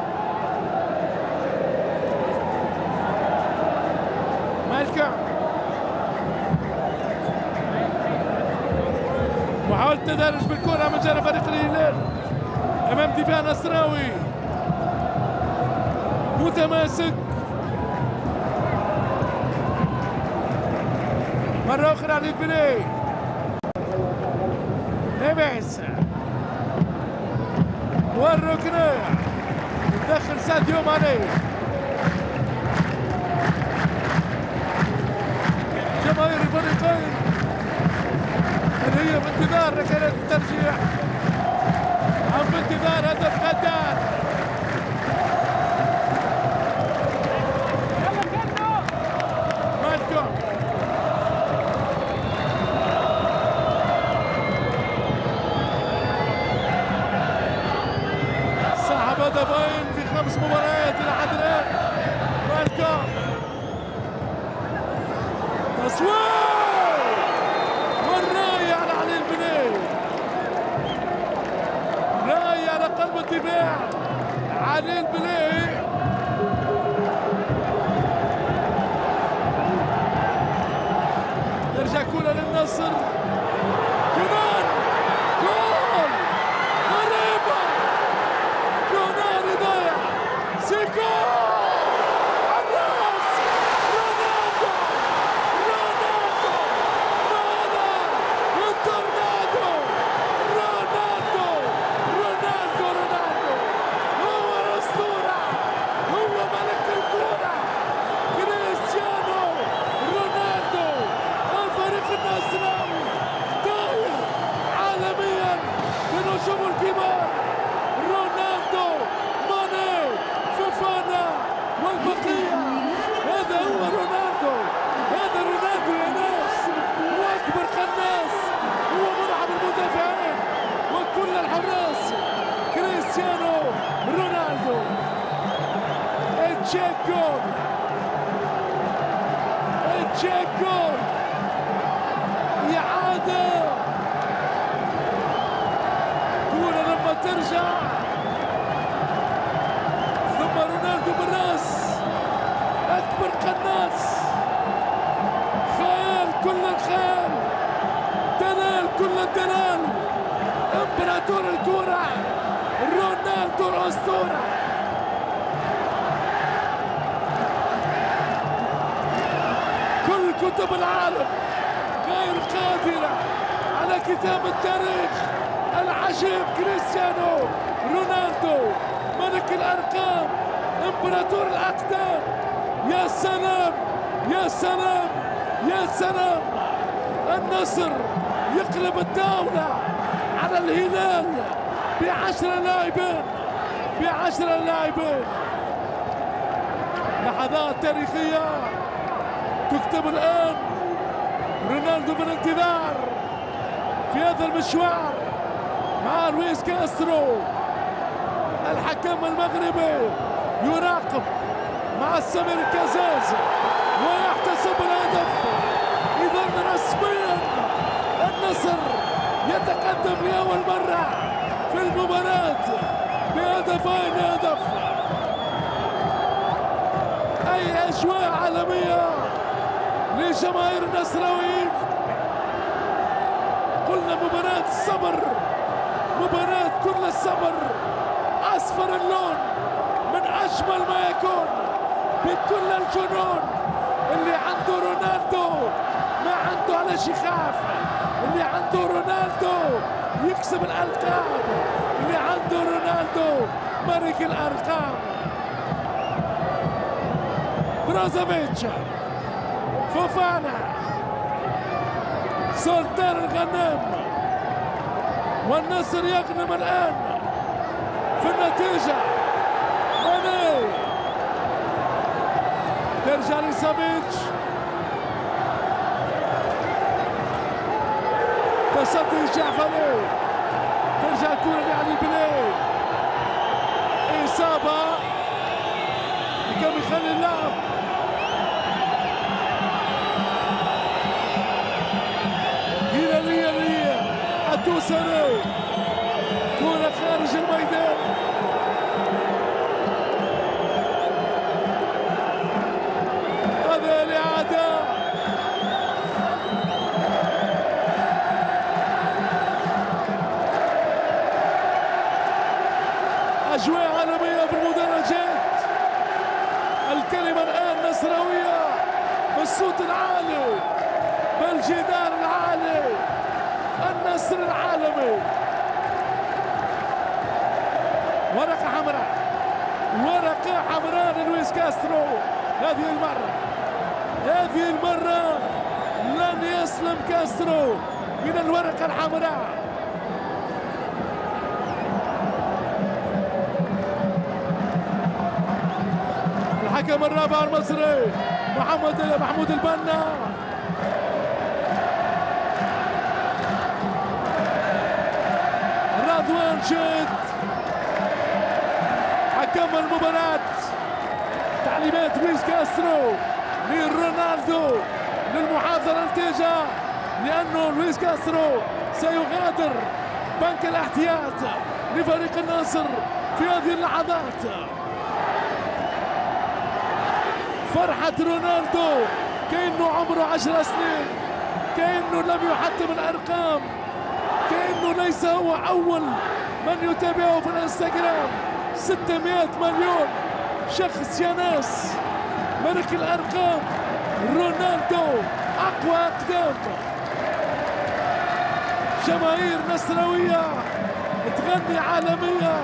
مالكا، محاولة تدرج بالكرة من جانب فريق الهلال أمام دفاع نصراوي متماسك. مرة أخرى على البني، نيفيس والركنية، يدخل ساديو ماني. جماهير الفريقين هل هي في انتظار ركلات الترجيح أم في انتظار هدف غدار؟ مالكم صاحب هدفين في خمس مباريات إلى حد الآن. تشيك جول، تشيك جول، إعادة كورة لما ترجع، ثم رونالدو بالراس، أكبر قناص، خيال كل الخيال، دلال كل الدلال، امبراطور الكورة رونالدو الأسطورة. كل كتب العالم غير قادرة على كتاب التاريخ العجيب. كريستيانو رونالدو ملك الأرقام، امبراطور الأقدام. يا سلام يا سلام يا سلام، النصر يقلب الدولة على الهلال بعشرة لاعبين بعشرة لاعبين. لحظات تاريخية تكتب الآن. رونالدو بالانتظار في هذا المشوار مع لويس كاسترو. الحكم المغربي يراقب مع سمير كازاز ويحتسب الهدف. إذا رسميا النصر يتقدم لأول مرة في المباراة بهدفين هدف. أي أجواء عالمية لجماهير النصراويين. قلنا مباراة الصبر، مباراة كل الصبر، أصفر اللون من أجمل ما يكون، بكل الجنون اللي عنده رونالدو ما عنده على شخاف، اللي عنده رونالدو يكسب الألقاب، اللي عنده رونالدو ملك الأرقام. بروزوفيتش، فوفانا، سلطان الغنام، والنصر يغنم الآن في النتيجة. ماني ترجع لسافيتش، تصدي جعفري، ترجع الكرة لعلي بلاي، إصابة كم يخلي اللعب. هلالية ليا التوسري، كرة خارج الميدان. هذا الإعادة، أجواء عالمية بالمدرجات. الكلمة الآن نصراوية بالصوت العالي، بالجدار العالي. النصر العالمي. ورقة حمراء، ورقة حمراء للويس كاسترو. هذه المرة هذه المرة لن يسلم كاسترو من الورقة الحمراء. الحكم الرابع المصري محمد محمود البنا. رضوان شد حكم المباراة. تعليمات لويس كاسترو لرونالدو للمحافظة على النتيجة، لأنه لويس كاسترو سيغادر بنك الاحتياط لفريق النصر في هذه اللحظات. فرحة رونالدو كأنه عمره عشر سنين، كأنه لم يحطم الأرقام، كأنه ليس هو أول من يتابعه في الانستغرام. ستمائة مليون شخص يا ناس. ملك الأرقام رونالدو، أقوى أقدام. جماهير نصراوية تغني عالمية.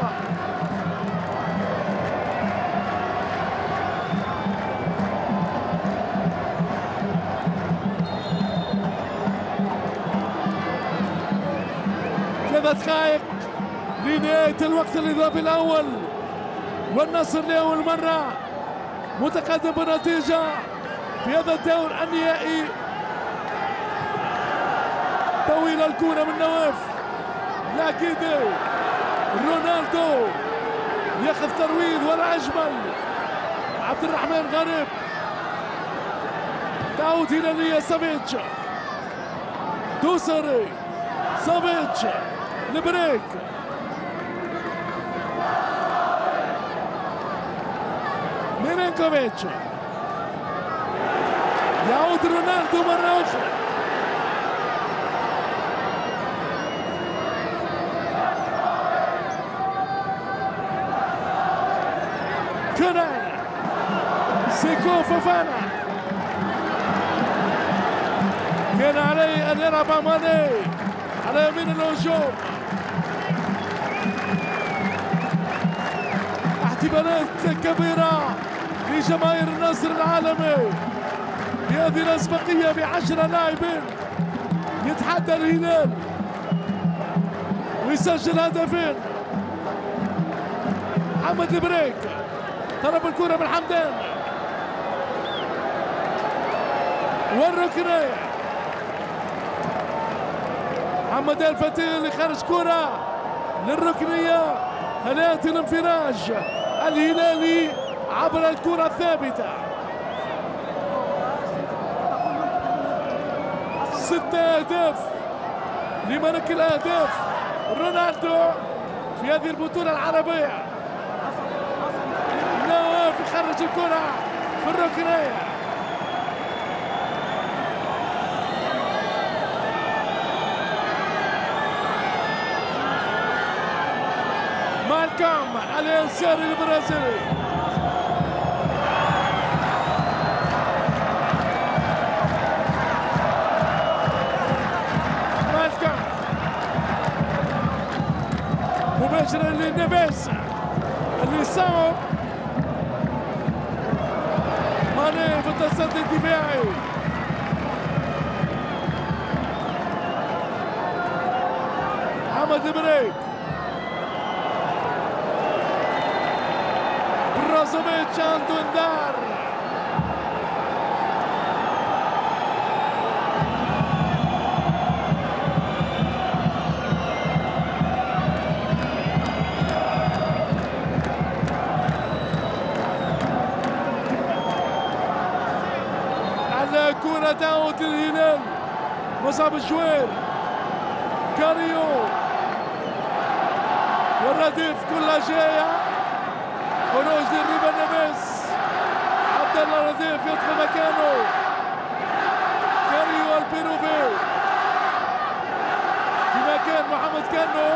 ثلاث دقائق لنهاية الوقت الإضافي الأول، والنصر لأول مرة متقدم بنتيجة في هذا الدور النهائي. طويلة الكرة من نواف، لاكيدي، رونالدو ياخذ ترويض ولا أجمل عبد الرحمن غريب، تعود هلالية سافيتش، دوسري، سافيتش، البريك، ميلينكوفيتش، يعود رونالدو مرة أخرى، كونان، سيكو فوفانا، كان عليه أن يلعب ماني على يمين الهجوم. احتمالات كبيرة لجماهير النصر العالمي بهذه الأسبقية بعشرة لاعبين يتحدى الهلال ويسجل هدفين. محمد البريك طلب الكرة من حمدان والركنية، محمد الفتيل خارج كرة للركنية. هل يأتي الانفراج الهلالي عبر الكرة الثابتة؟ ستة أهداف لملك الأهداف رونالدو في هذه البطولة العربية. نواف يخرج الكرة في الركنية، مالكوم اليساري البرازيلي، مالكوم مباشرة للنبيس اللي صعب ماني في التصدي الدفاعي. محمد بريك، بروزوفيتش عنده انذار. على كرة تعود الهلال، مصعب الجوير، كاريو والرديف كلها جايه. خروج للريبة النمس، عبد الله رديف يدخل مكانه كاريو البيروفي في مكان محمد كانو،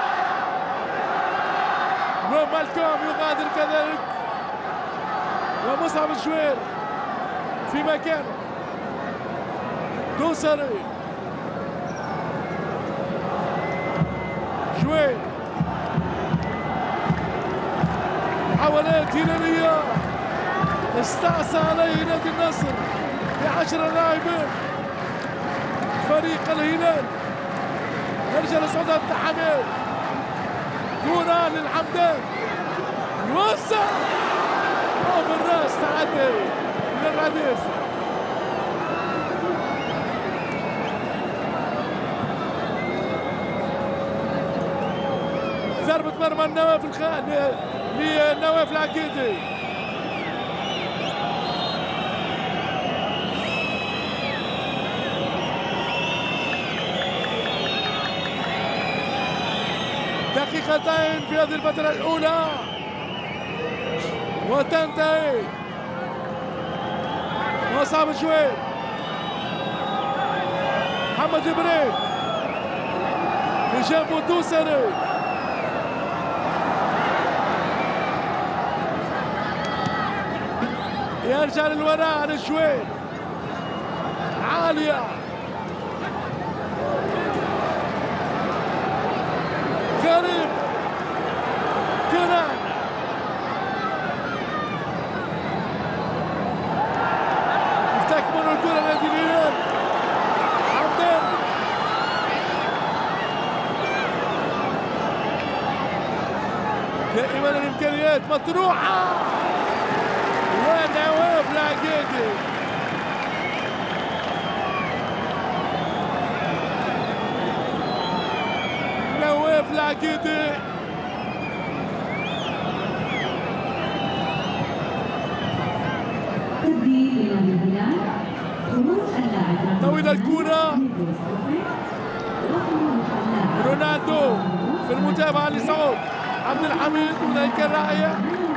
ومالكوم يغادر كذلك، ومصعب الجوير في مكانه. دوسري، جوير، محاولات هلالية استعصى عليه نادي النصر بعشرة لاعبين. فريق الهلال يرجع لصعود عبد الحميد، كرة للحمدان يوسع بالراس، تعدي من الرديف. ضربة مرمى النواف الخان لنواف العقيدي، دقيقتين في هذه الفترة الأولى وتنتهي. مصعب الجوير، محمد بريك بجنبه الدوسري، يرجع للوراء على الجوير، عالية كريم، كنان، يستكمل الكرة نادي الهلال، حمدان دائما الامكانيات مطروحة، ونواف العقيدي نواف العقيدي طويلة الكرة، رونالدو في المتابعة لسعود عبد الحميد، وذلك الرأي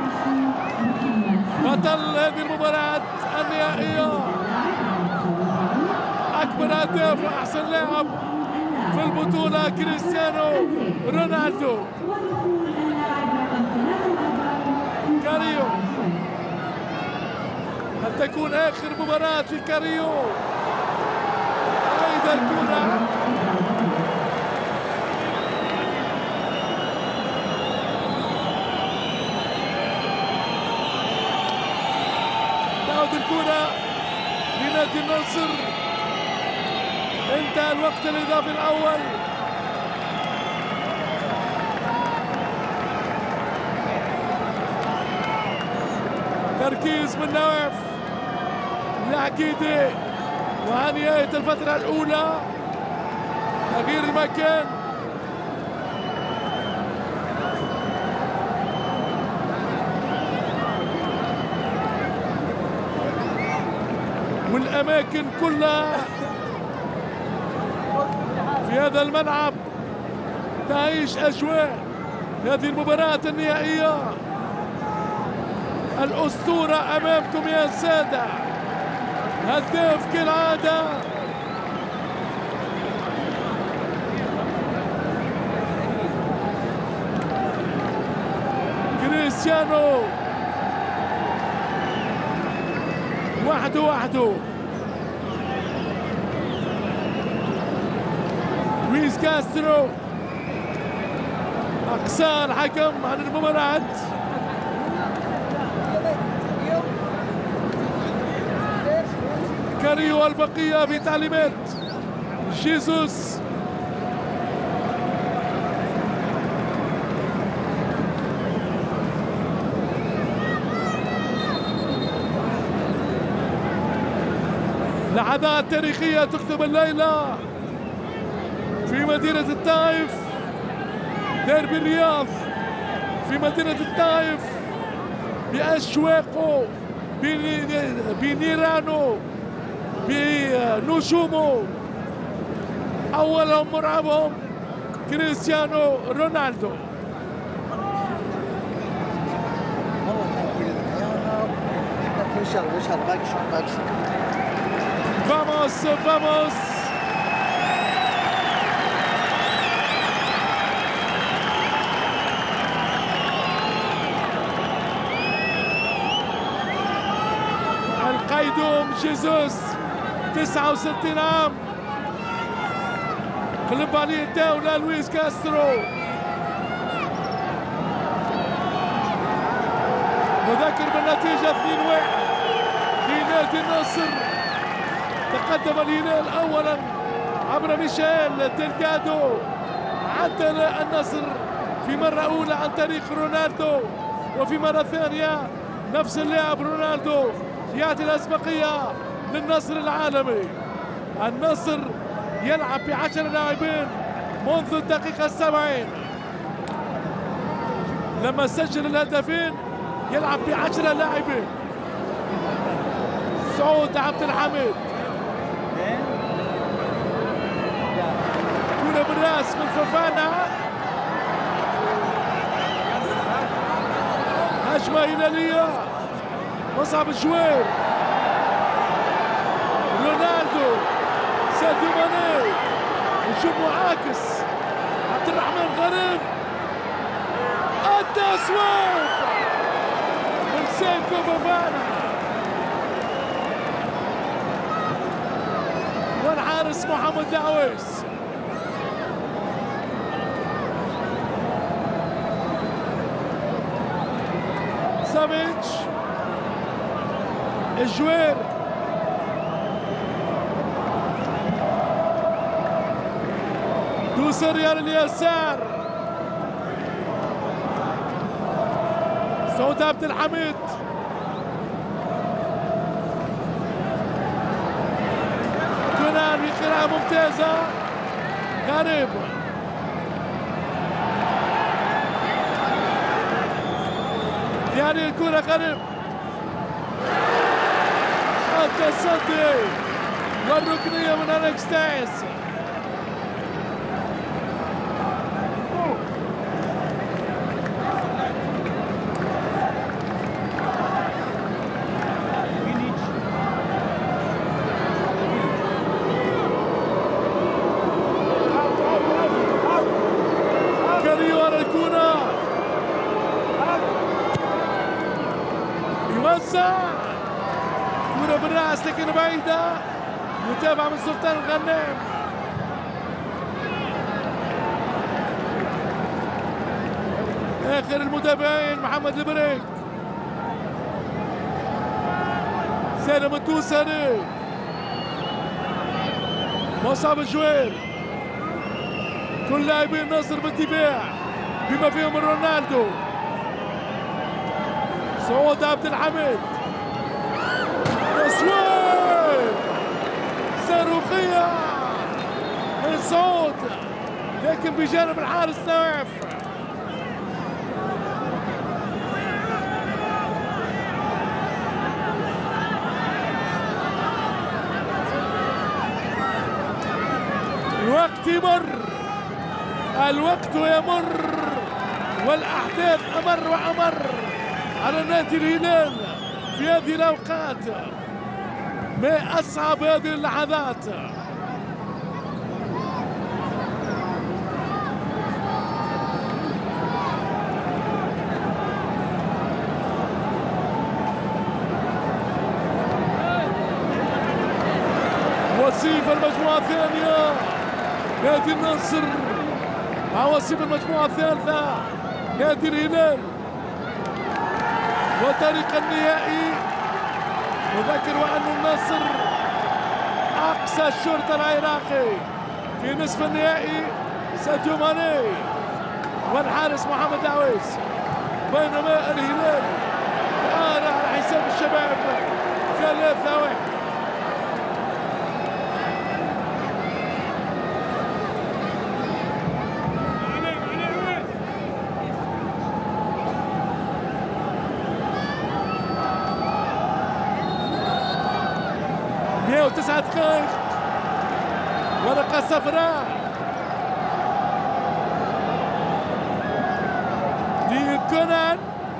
بطل هذه المباراة النهائية، أكبر هداف وأحسن لاعب في البطولة كريستيانو رونالدو. كاريو، هل تكون آخر مباراة لكاريو؟ أيضا الكرة تعود الكرة لنادي النصر. انتهى الوقت الإضافي الأول. تركيز من نواف العقيدي، ونهاية الفترة الأولى تغيير المكان. والأماكن كلها في هذا الملعب تعيش أجواء هذه المباراة النهائية. الأسطورة أمامكم يا سادة، هداف كالعادة كريستيانو، وحده وحده. لويس كاسترو أقصى الحكم عن المباراة. كاريو البقية في تعليمات جيسوس. لحظات تاريخية تكتب الليلة في مدينة الطائف، ديربي الرياض في مدينة الطائف بأشواقه، بنيرانه، بنجومه، أولهم مرعبهم كريستيانو رونالدو. Vamos, vamos. القيدوم جيسوس تسعة وستين عام، قلب عليه الدولة لويس كاسترو. نذكر بالنتيجة اثنين واحد لنادي النصر. تقدم الهلال اولا عبر ميشيل ديلغادو، عدل النصر في مرة أولى عن طريق رونالدو، وفي مرة ثانية نفس اللاعب رونالدو يعطي الأسبقية للنصر العالمي. النصر يلعب بعشر لاعبين منذ الدقيقة السبعين، لما سجل الهدفين يلعب بعشر لاعبين. سعود عبد الحميد، كرة بالراس من فوفانا، هجمة هلالية، مصعب الجوير، رونالدو، ساديو ماني، هجوم معاكس، عبد الرحمن غريب، التصويب من سيكو فوفانا، والحارس محمد دعويس. سافيتش، الجوير، دوسريان اليسار، سعود عبد الحميد، كونان بقراءة ممتازة، غريب، يعني الكرة غريب، التصدي والركنية من أليكس تايس. يوزع كرة بالراس لكن بعيدة، متابعة من سلطان الغنام. آخر المتابعين محمد البريك، سالم التوسري، مصعب الجوير، كل لاعبين النصر بالدفاع بما فيهم رونالدو. سعود عبد الحميد، تصوير صاروخية من سعود لكن بجانب الحارس نواف. الوقت يمر، الوقت يمر والأحداث أمر وأمر على نادي الهلال في هذه الأوقات. ما أصعب هذه اللحظات. وصيف المجموعة الثانية نادي النصر مع وصيف المجموعة الثالثة نادي الهلال. وطريق النهائي نذكر وأن النصر أقصى الشرطة العراقي في نصف النهائي ساديو ماني والحارس محمد العويس، بينما الهلال الآن على حساب الشباب ثلاثة واحد. مئة وتسعة دقائق، ورقة صفراء لكونان.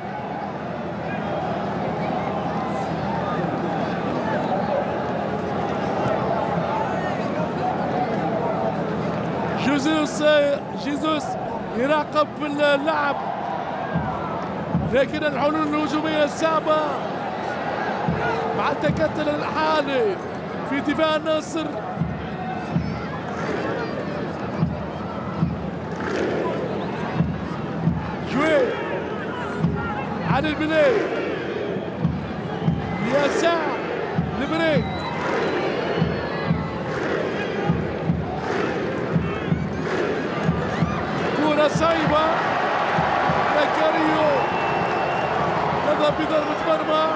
جيزوس جيزوس يراقب في اللعب، لكن الحلول الهجومية الصعبة مع التكتل الحالي في دفاع النصر. جوي على البلاي، يسار البريك، كرة صعيبة على كاريو، تذهب بضربة مرمى.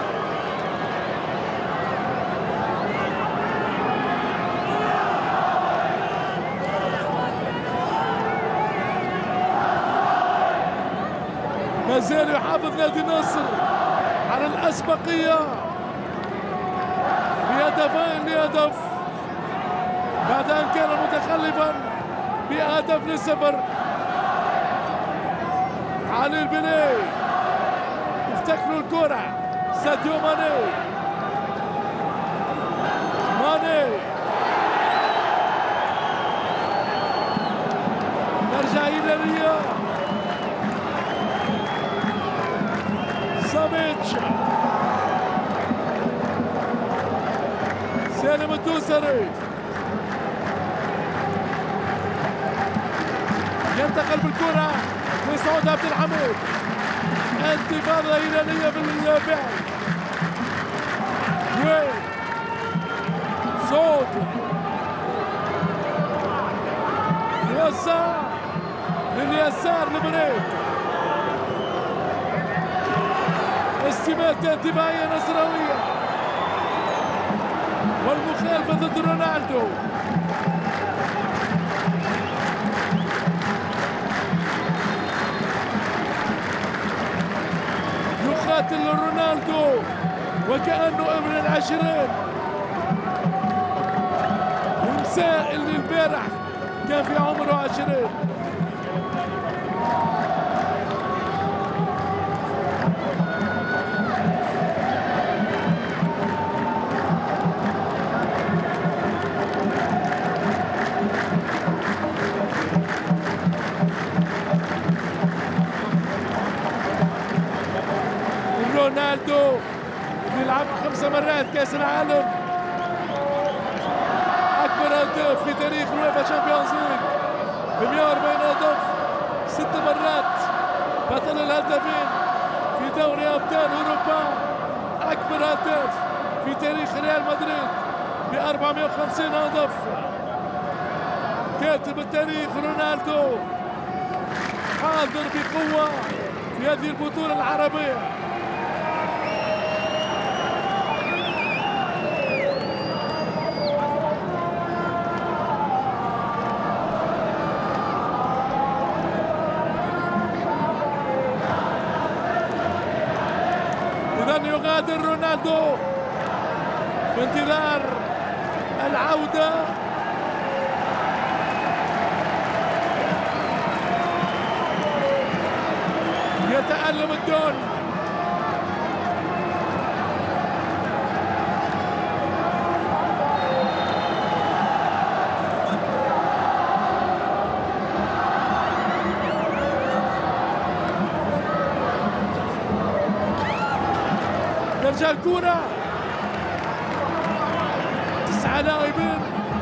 ما زال يحافظ نادي النصر على الأسبقية بهدفين لهدف بعد أن كان متخلفا بهدف لصفر. علي البني يفتكروا الكرة، ساديو ماني، ماني نرجع إلى رياض، ساميتش، سالم الدوسري ينتقل بالكرة لسعود عبد الحميد، انتفاضة هلالية بالبعد. جوي سعود يوزع لليسار لبريك، استماتة دفاعية نصراوية والمخالفة ضد رونالدو. يقاتل رونالدو وكأنه ابن العشرين، موسى اللي البارح كان في عمره عشرين. رونالدو بيلعب خمس مرات كاس العالم، اكبر هداف في تاريخ الويفا شامبيونز ليج ب مئة وأربعين هدف، ست مرات بطل الهدافين في دوري ابطال اوروبا، اكبر هداف في تاريخ ريال مدريد ب أربعمئة وخمسين هدف. كاتب التاريخ رونالدو حاضر بقوه في هذه البطوله العربيه. يغادر رونالدو في انتظار العودة. يتألم الدون. ترجع الكرة، تسعة لاعبين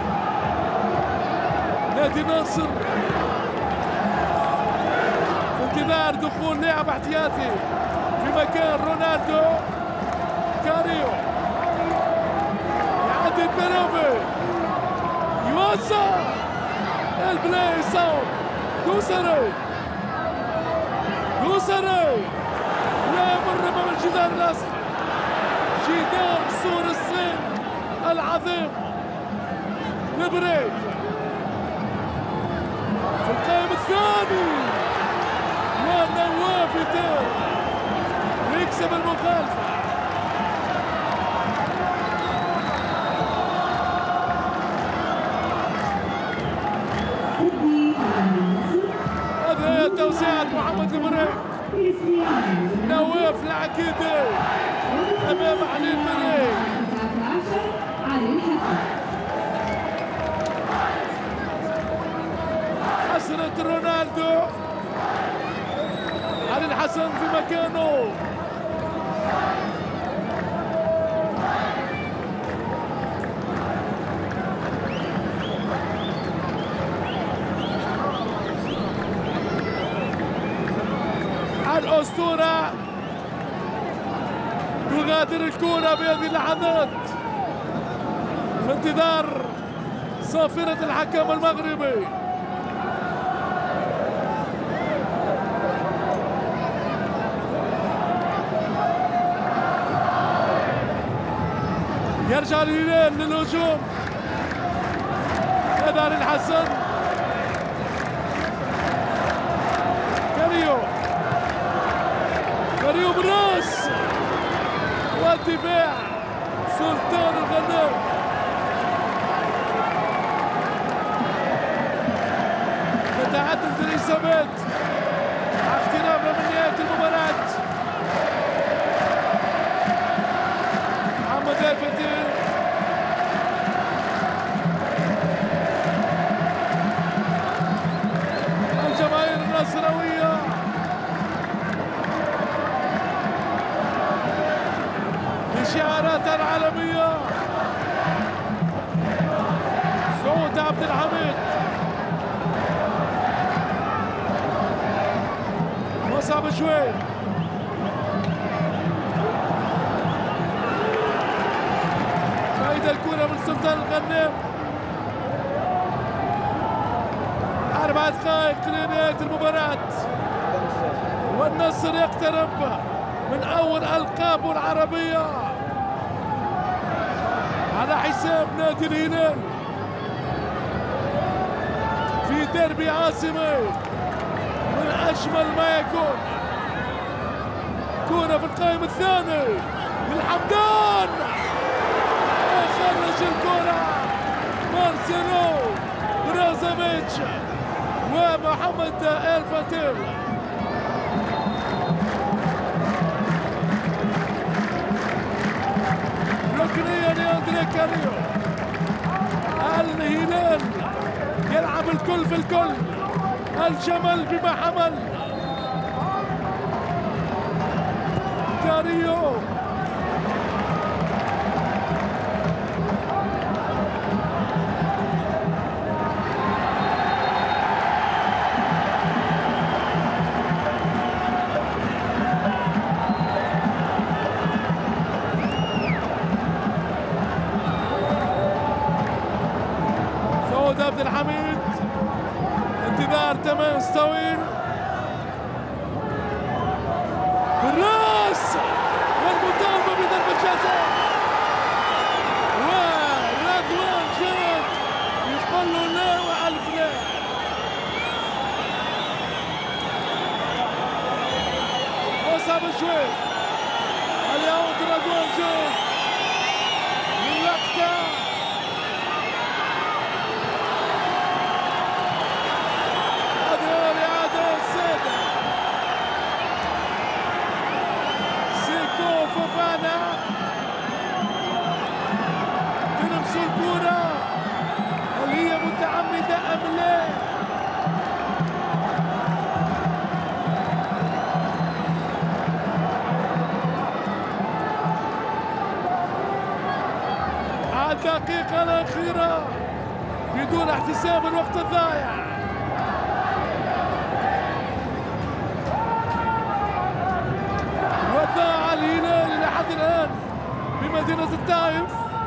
نادي النصر في انتظار دخول لاعب احتياطي في مكان رونالدو. كاريو يعدي بيروفي، يوسع البلاي يصوب. دوسري دوسري لا يمر امام الجدار الاصلي، جدار سور الصين العظيم. لبريك في القائم الثاني، ونواف يدير ويكسب المخالفة. هذه هي توسيعة محمد لبريك. نواف العكيدي امام علي البريك. حسنة رونالدو، علي الحسن في مكانه. الأسطورة تغادر الكرة بهذه اللحظات في انتظار صافرة الحكم المغربي. يرجع الهلال للهجوم. هذا الحسن، كاريو كاريو براس، والدفاع سلطان الغنام. تتعدد الإصابات مع اقترابنا من نهاية المباراة. محمد الفتيح الجماهير النصراوية بشعارات العالمية. سعود عبد الحميد، مصعب شوي، بعيد الكرة من سلطان الغنام. أربع دقائق لنهاية المباراة، والنصر يقترب من أول ألقابه العربية على حساب نادي الهلال في ديربي عاصمي من أجمل ما يكون. كرة في القائم الثاني للحمدان، وخرج الكرة مارسيلو عليه كاريو. الهلال يلعب الكل في الكل، الجمل بما حمل. كاريو عبد الحميد، انتظار تماس طويل بالراس والمطالبه بضربه جزاء، ورضوان جاد يقول له لا والف لا. مصعب شوي اليوم رضوان جاد من لقطه فوفانا تلمس الكرة. هل هي متعمدة أم لا؟ الدقيقة الأخيرة بدون احتساب الوقت الضايع. وضاع الهلال إلى حد الآن بمدينة الطائف،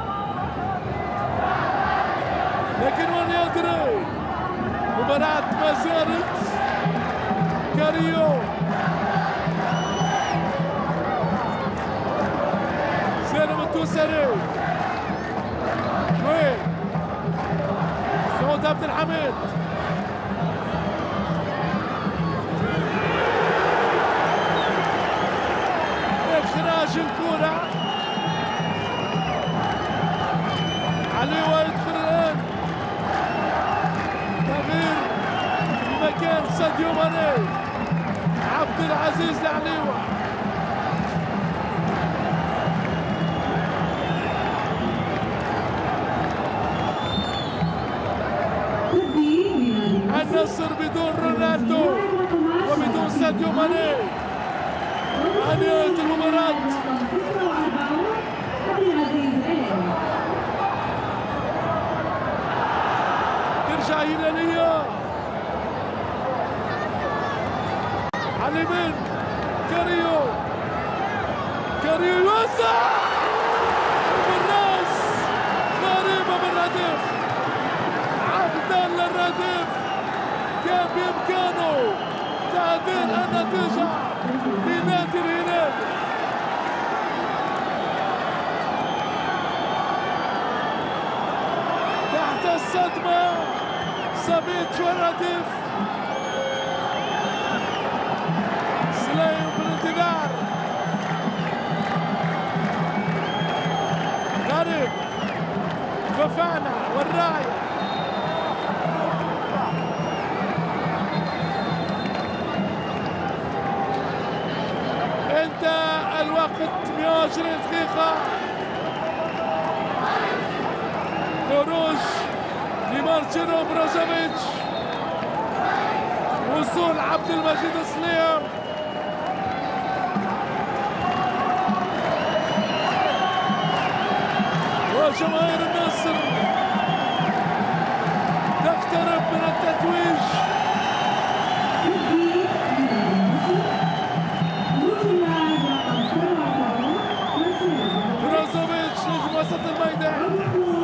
لكن من يدري مباراة ما زالت. كاريو سالم التوسري شوي سعود عبد الحميد إخراج الكرة. عليوة يدخل الآن، تغيير في مكان ساديو ماني. عبد العزيز لعليوة، النصر بدون رونالدو وبدون ساديو ماني. نهاية المباراة ترجع هلالية على اليمين. كاريو كاريو يوسع بالراس، غريبة بالردف، عقدا للردف. كان بإمكانه تعديل النتيجة لنادي الهلال. تحت الصدمة سافيتش والردف. سليم بالانتظار، غريب ففانا والراية. انتهى الوقت مئة وعشرين دقيقة. خروج لمارتينو بروزوفيتش، وصول عبد المجيد سليم. وجماهير النصر تقترب من التتويج. بروزوفيتش نجم وسط الميدان.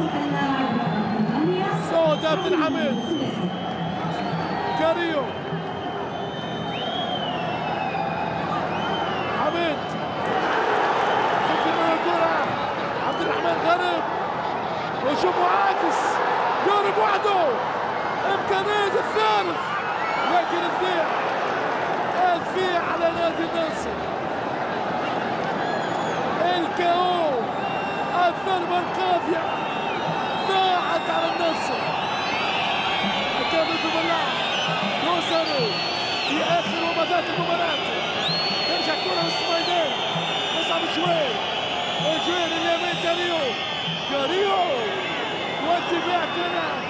سعود عبد الحميد، كاريو، حميد فكر من الكرة. عبد الرحمن غريب، وشوف معاكس يضرب وحده، إمكانية الثالث لكن الضيع الضيع على نادي النصر. الكاو الضربة القاضية ضاعت على النصر. كانت الملاعب يوصلوا في آخر ومضات المباراة. ترجع كرة وسط الميدان، مصعب شوي، وجوير اليمين. كاريو كاريو الدفاع كونان،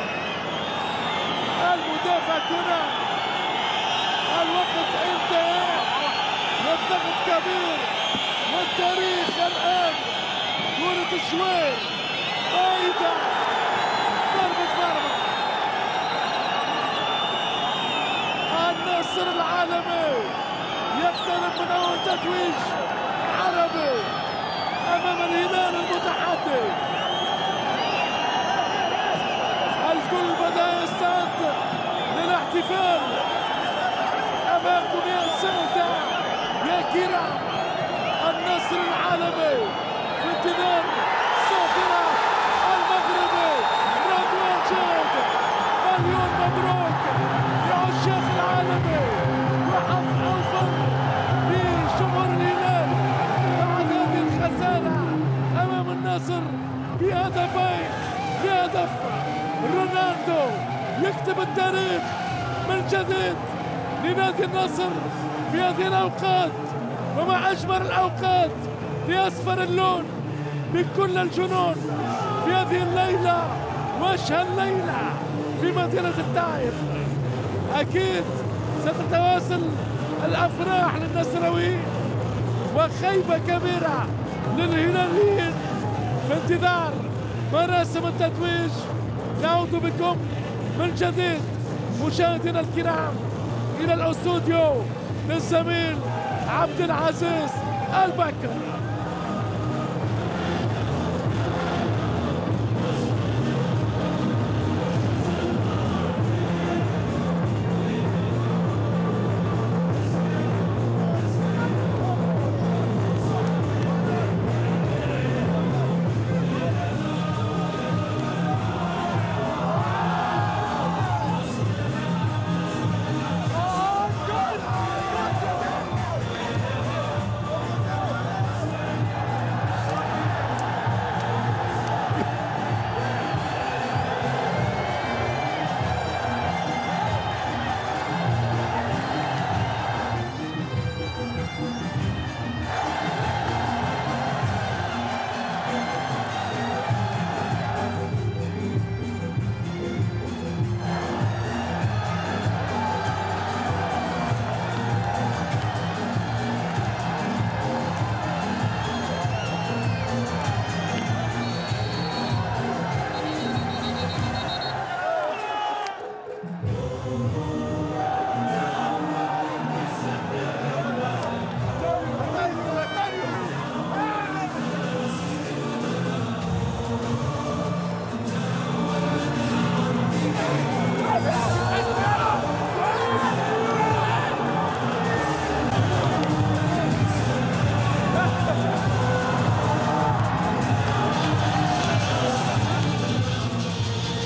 المدافع كونان. الوقت انتهى والضغط كبير والتاريخ الآن. كرة الشوير بعيدة، ضربة مرمى. النصر العالمي يقترب من أول تتويج عربي أمام الهلال المتحدي. الكل بدأ يستعد للاحتفال. أمامكم يا سادة يا كرام النصر العالمي في انتظار صافرة المغربي رضوان جاد. مليون مبروك لعشاق العالمي وحظ أوفر لجمهور الهلال بعد هذه الخسارة أمام النصر بهدفين. بهدف رونالدو يكتب التاريخ من جديد لنادي النصر في هذه الأوقات، ومع أجمل الأوقات لأصفر اللون بكل الجنون في هذه الليلة وأشهى الليلة في مدينة الطائف. أكيد ستتواصل الأفراح للنصراويين وخيبة كبيرة للهلاليين في انتظار مراسم التتويج. نعود بكم من جديد مشاهدينا الكرام إلى الاستوديو للزميل عبد العزيز البكر.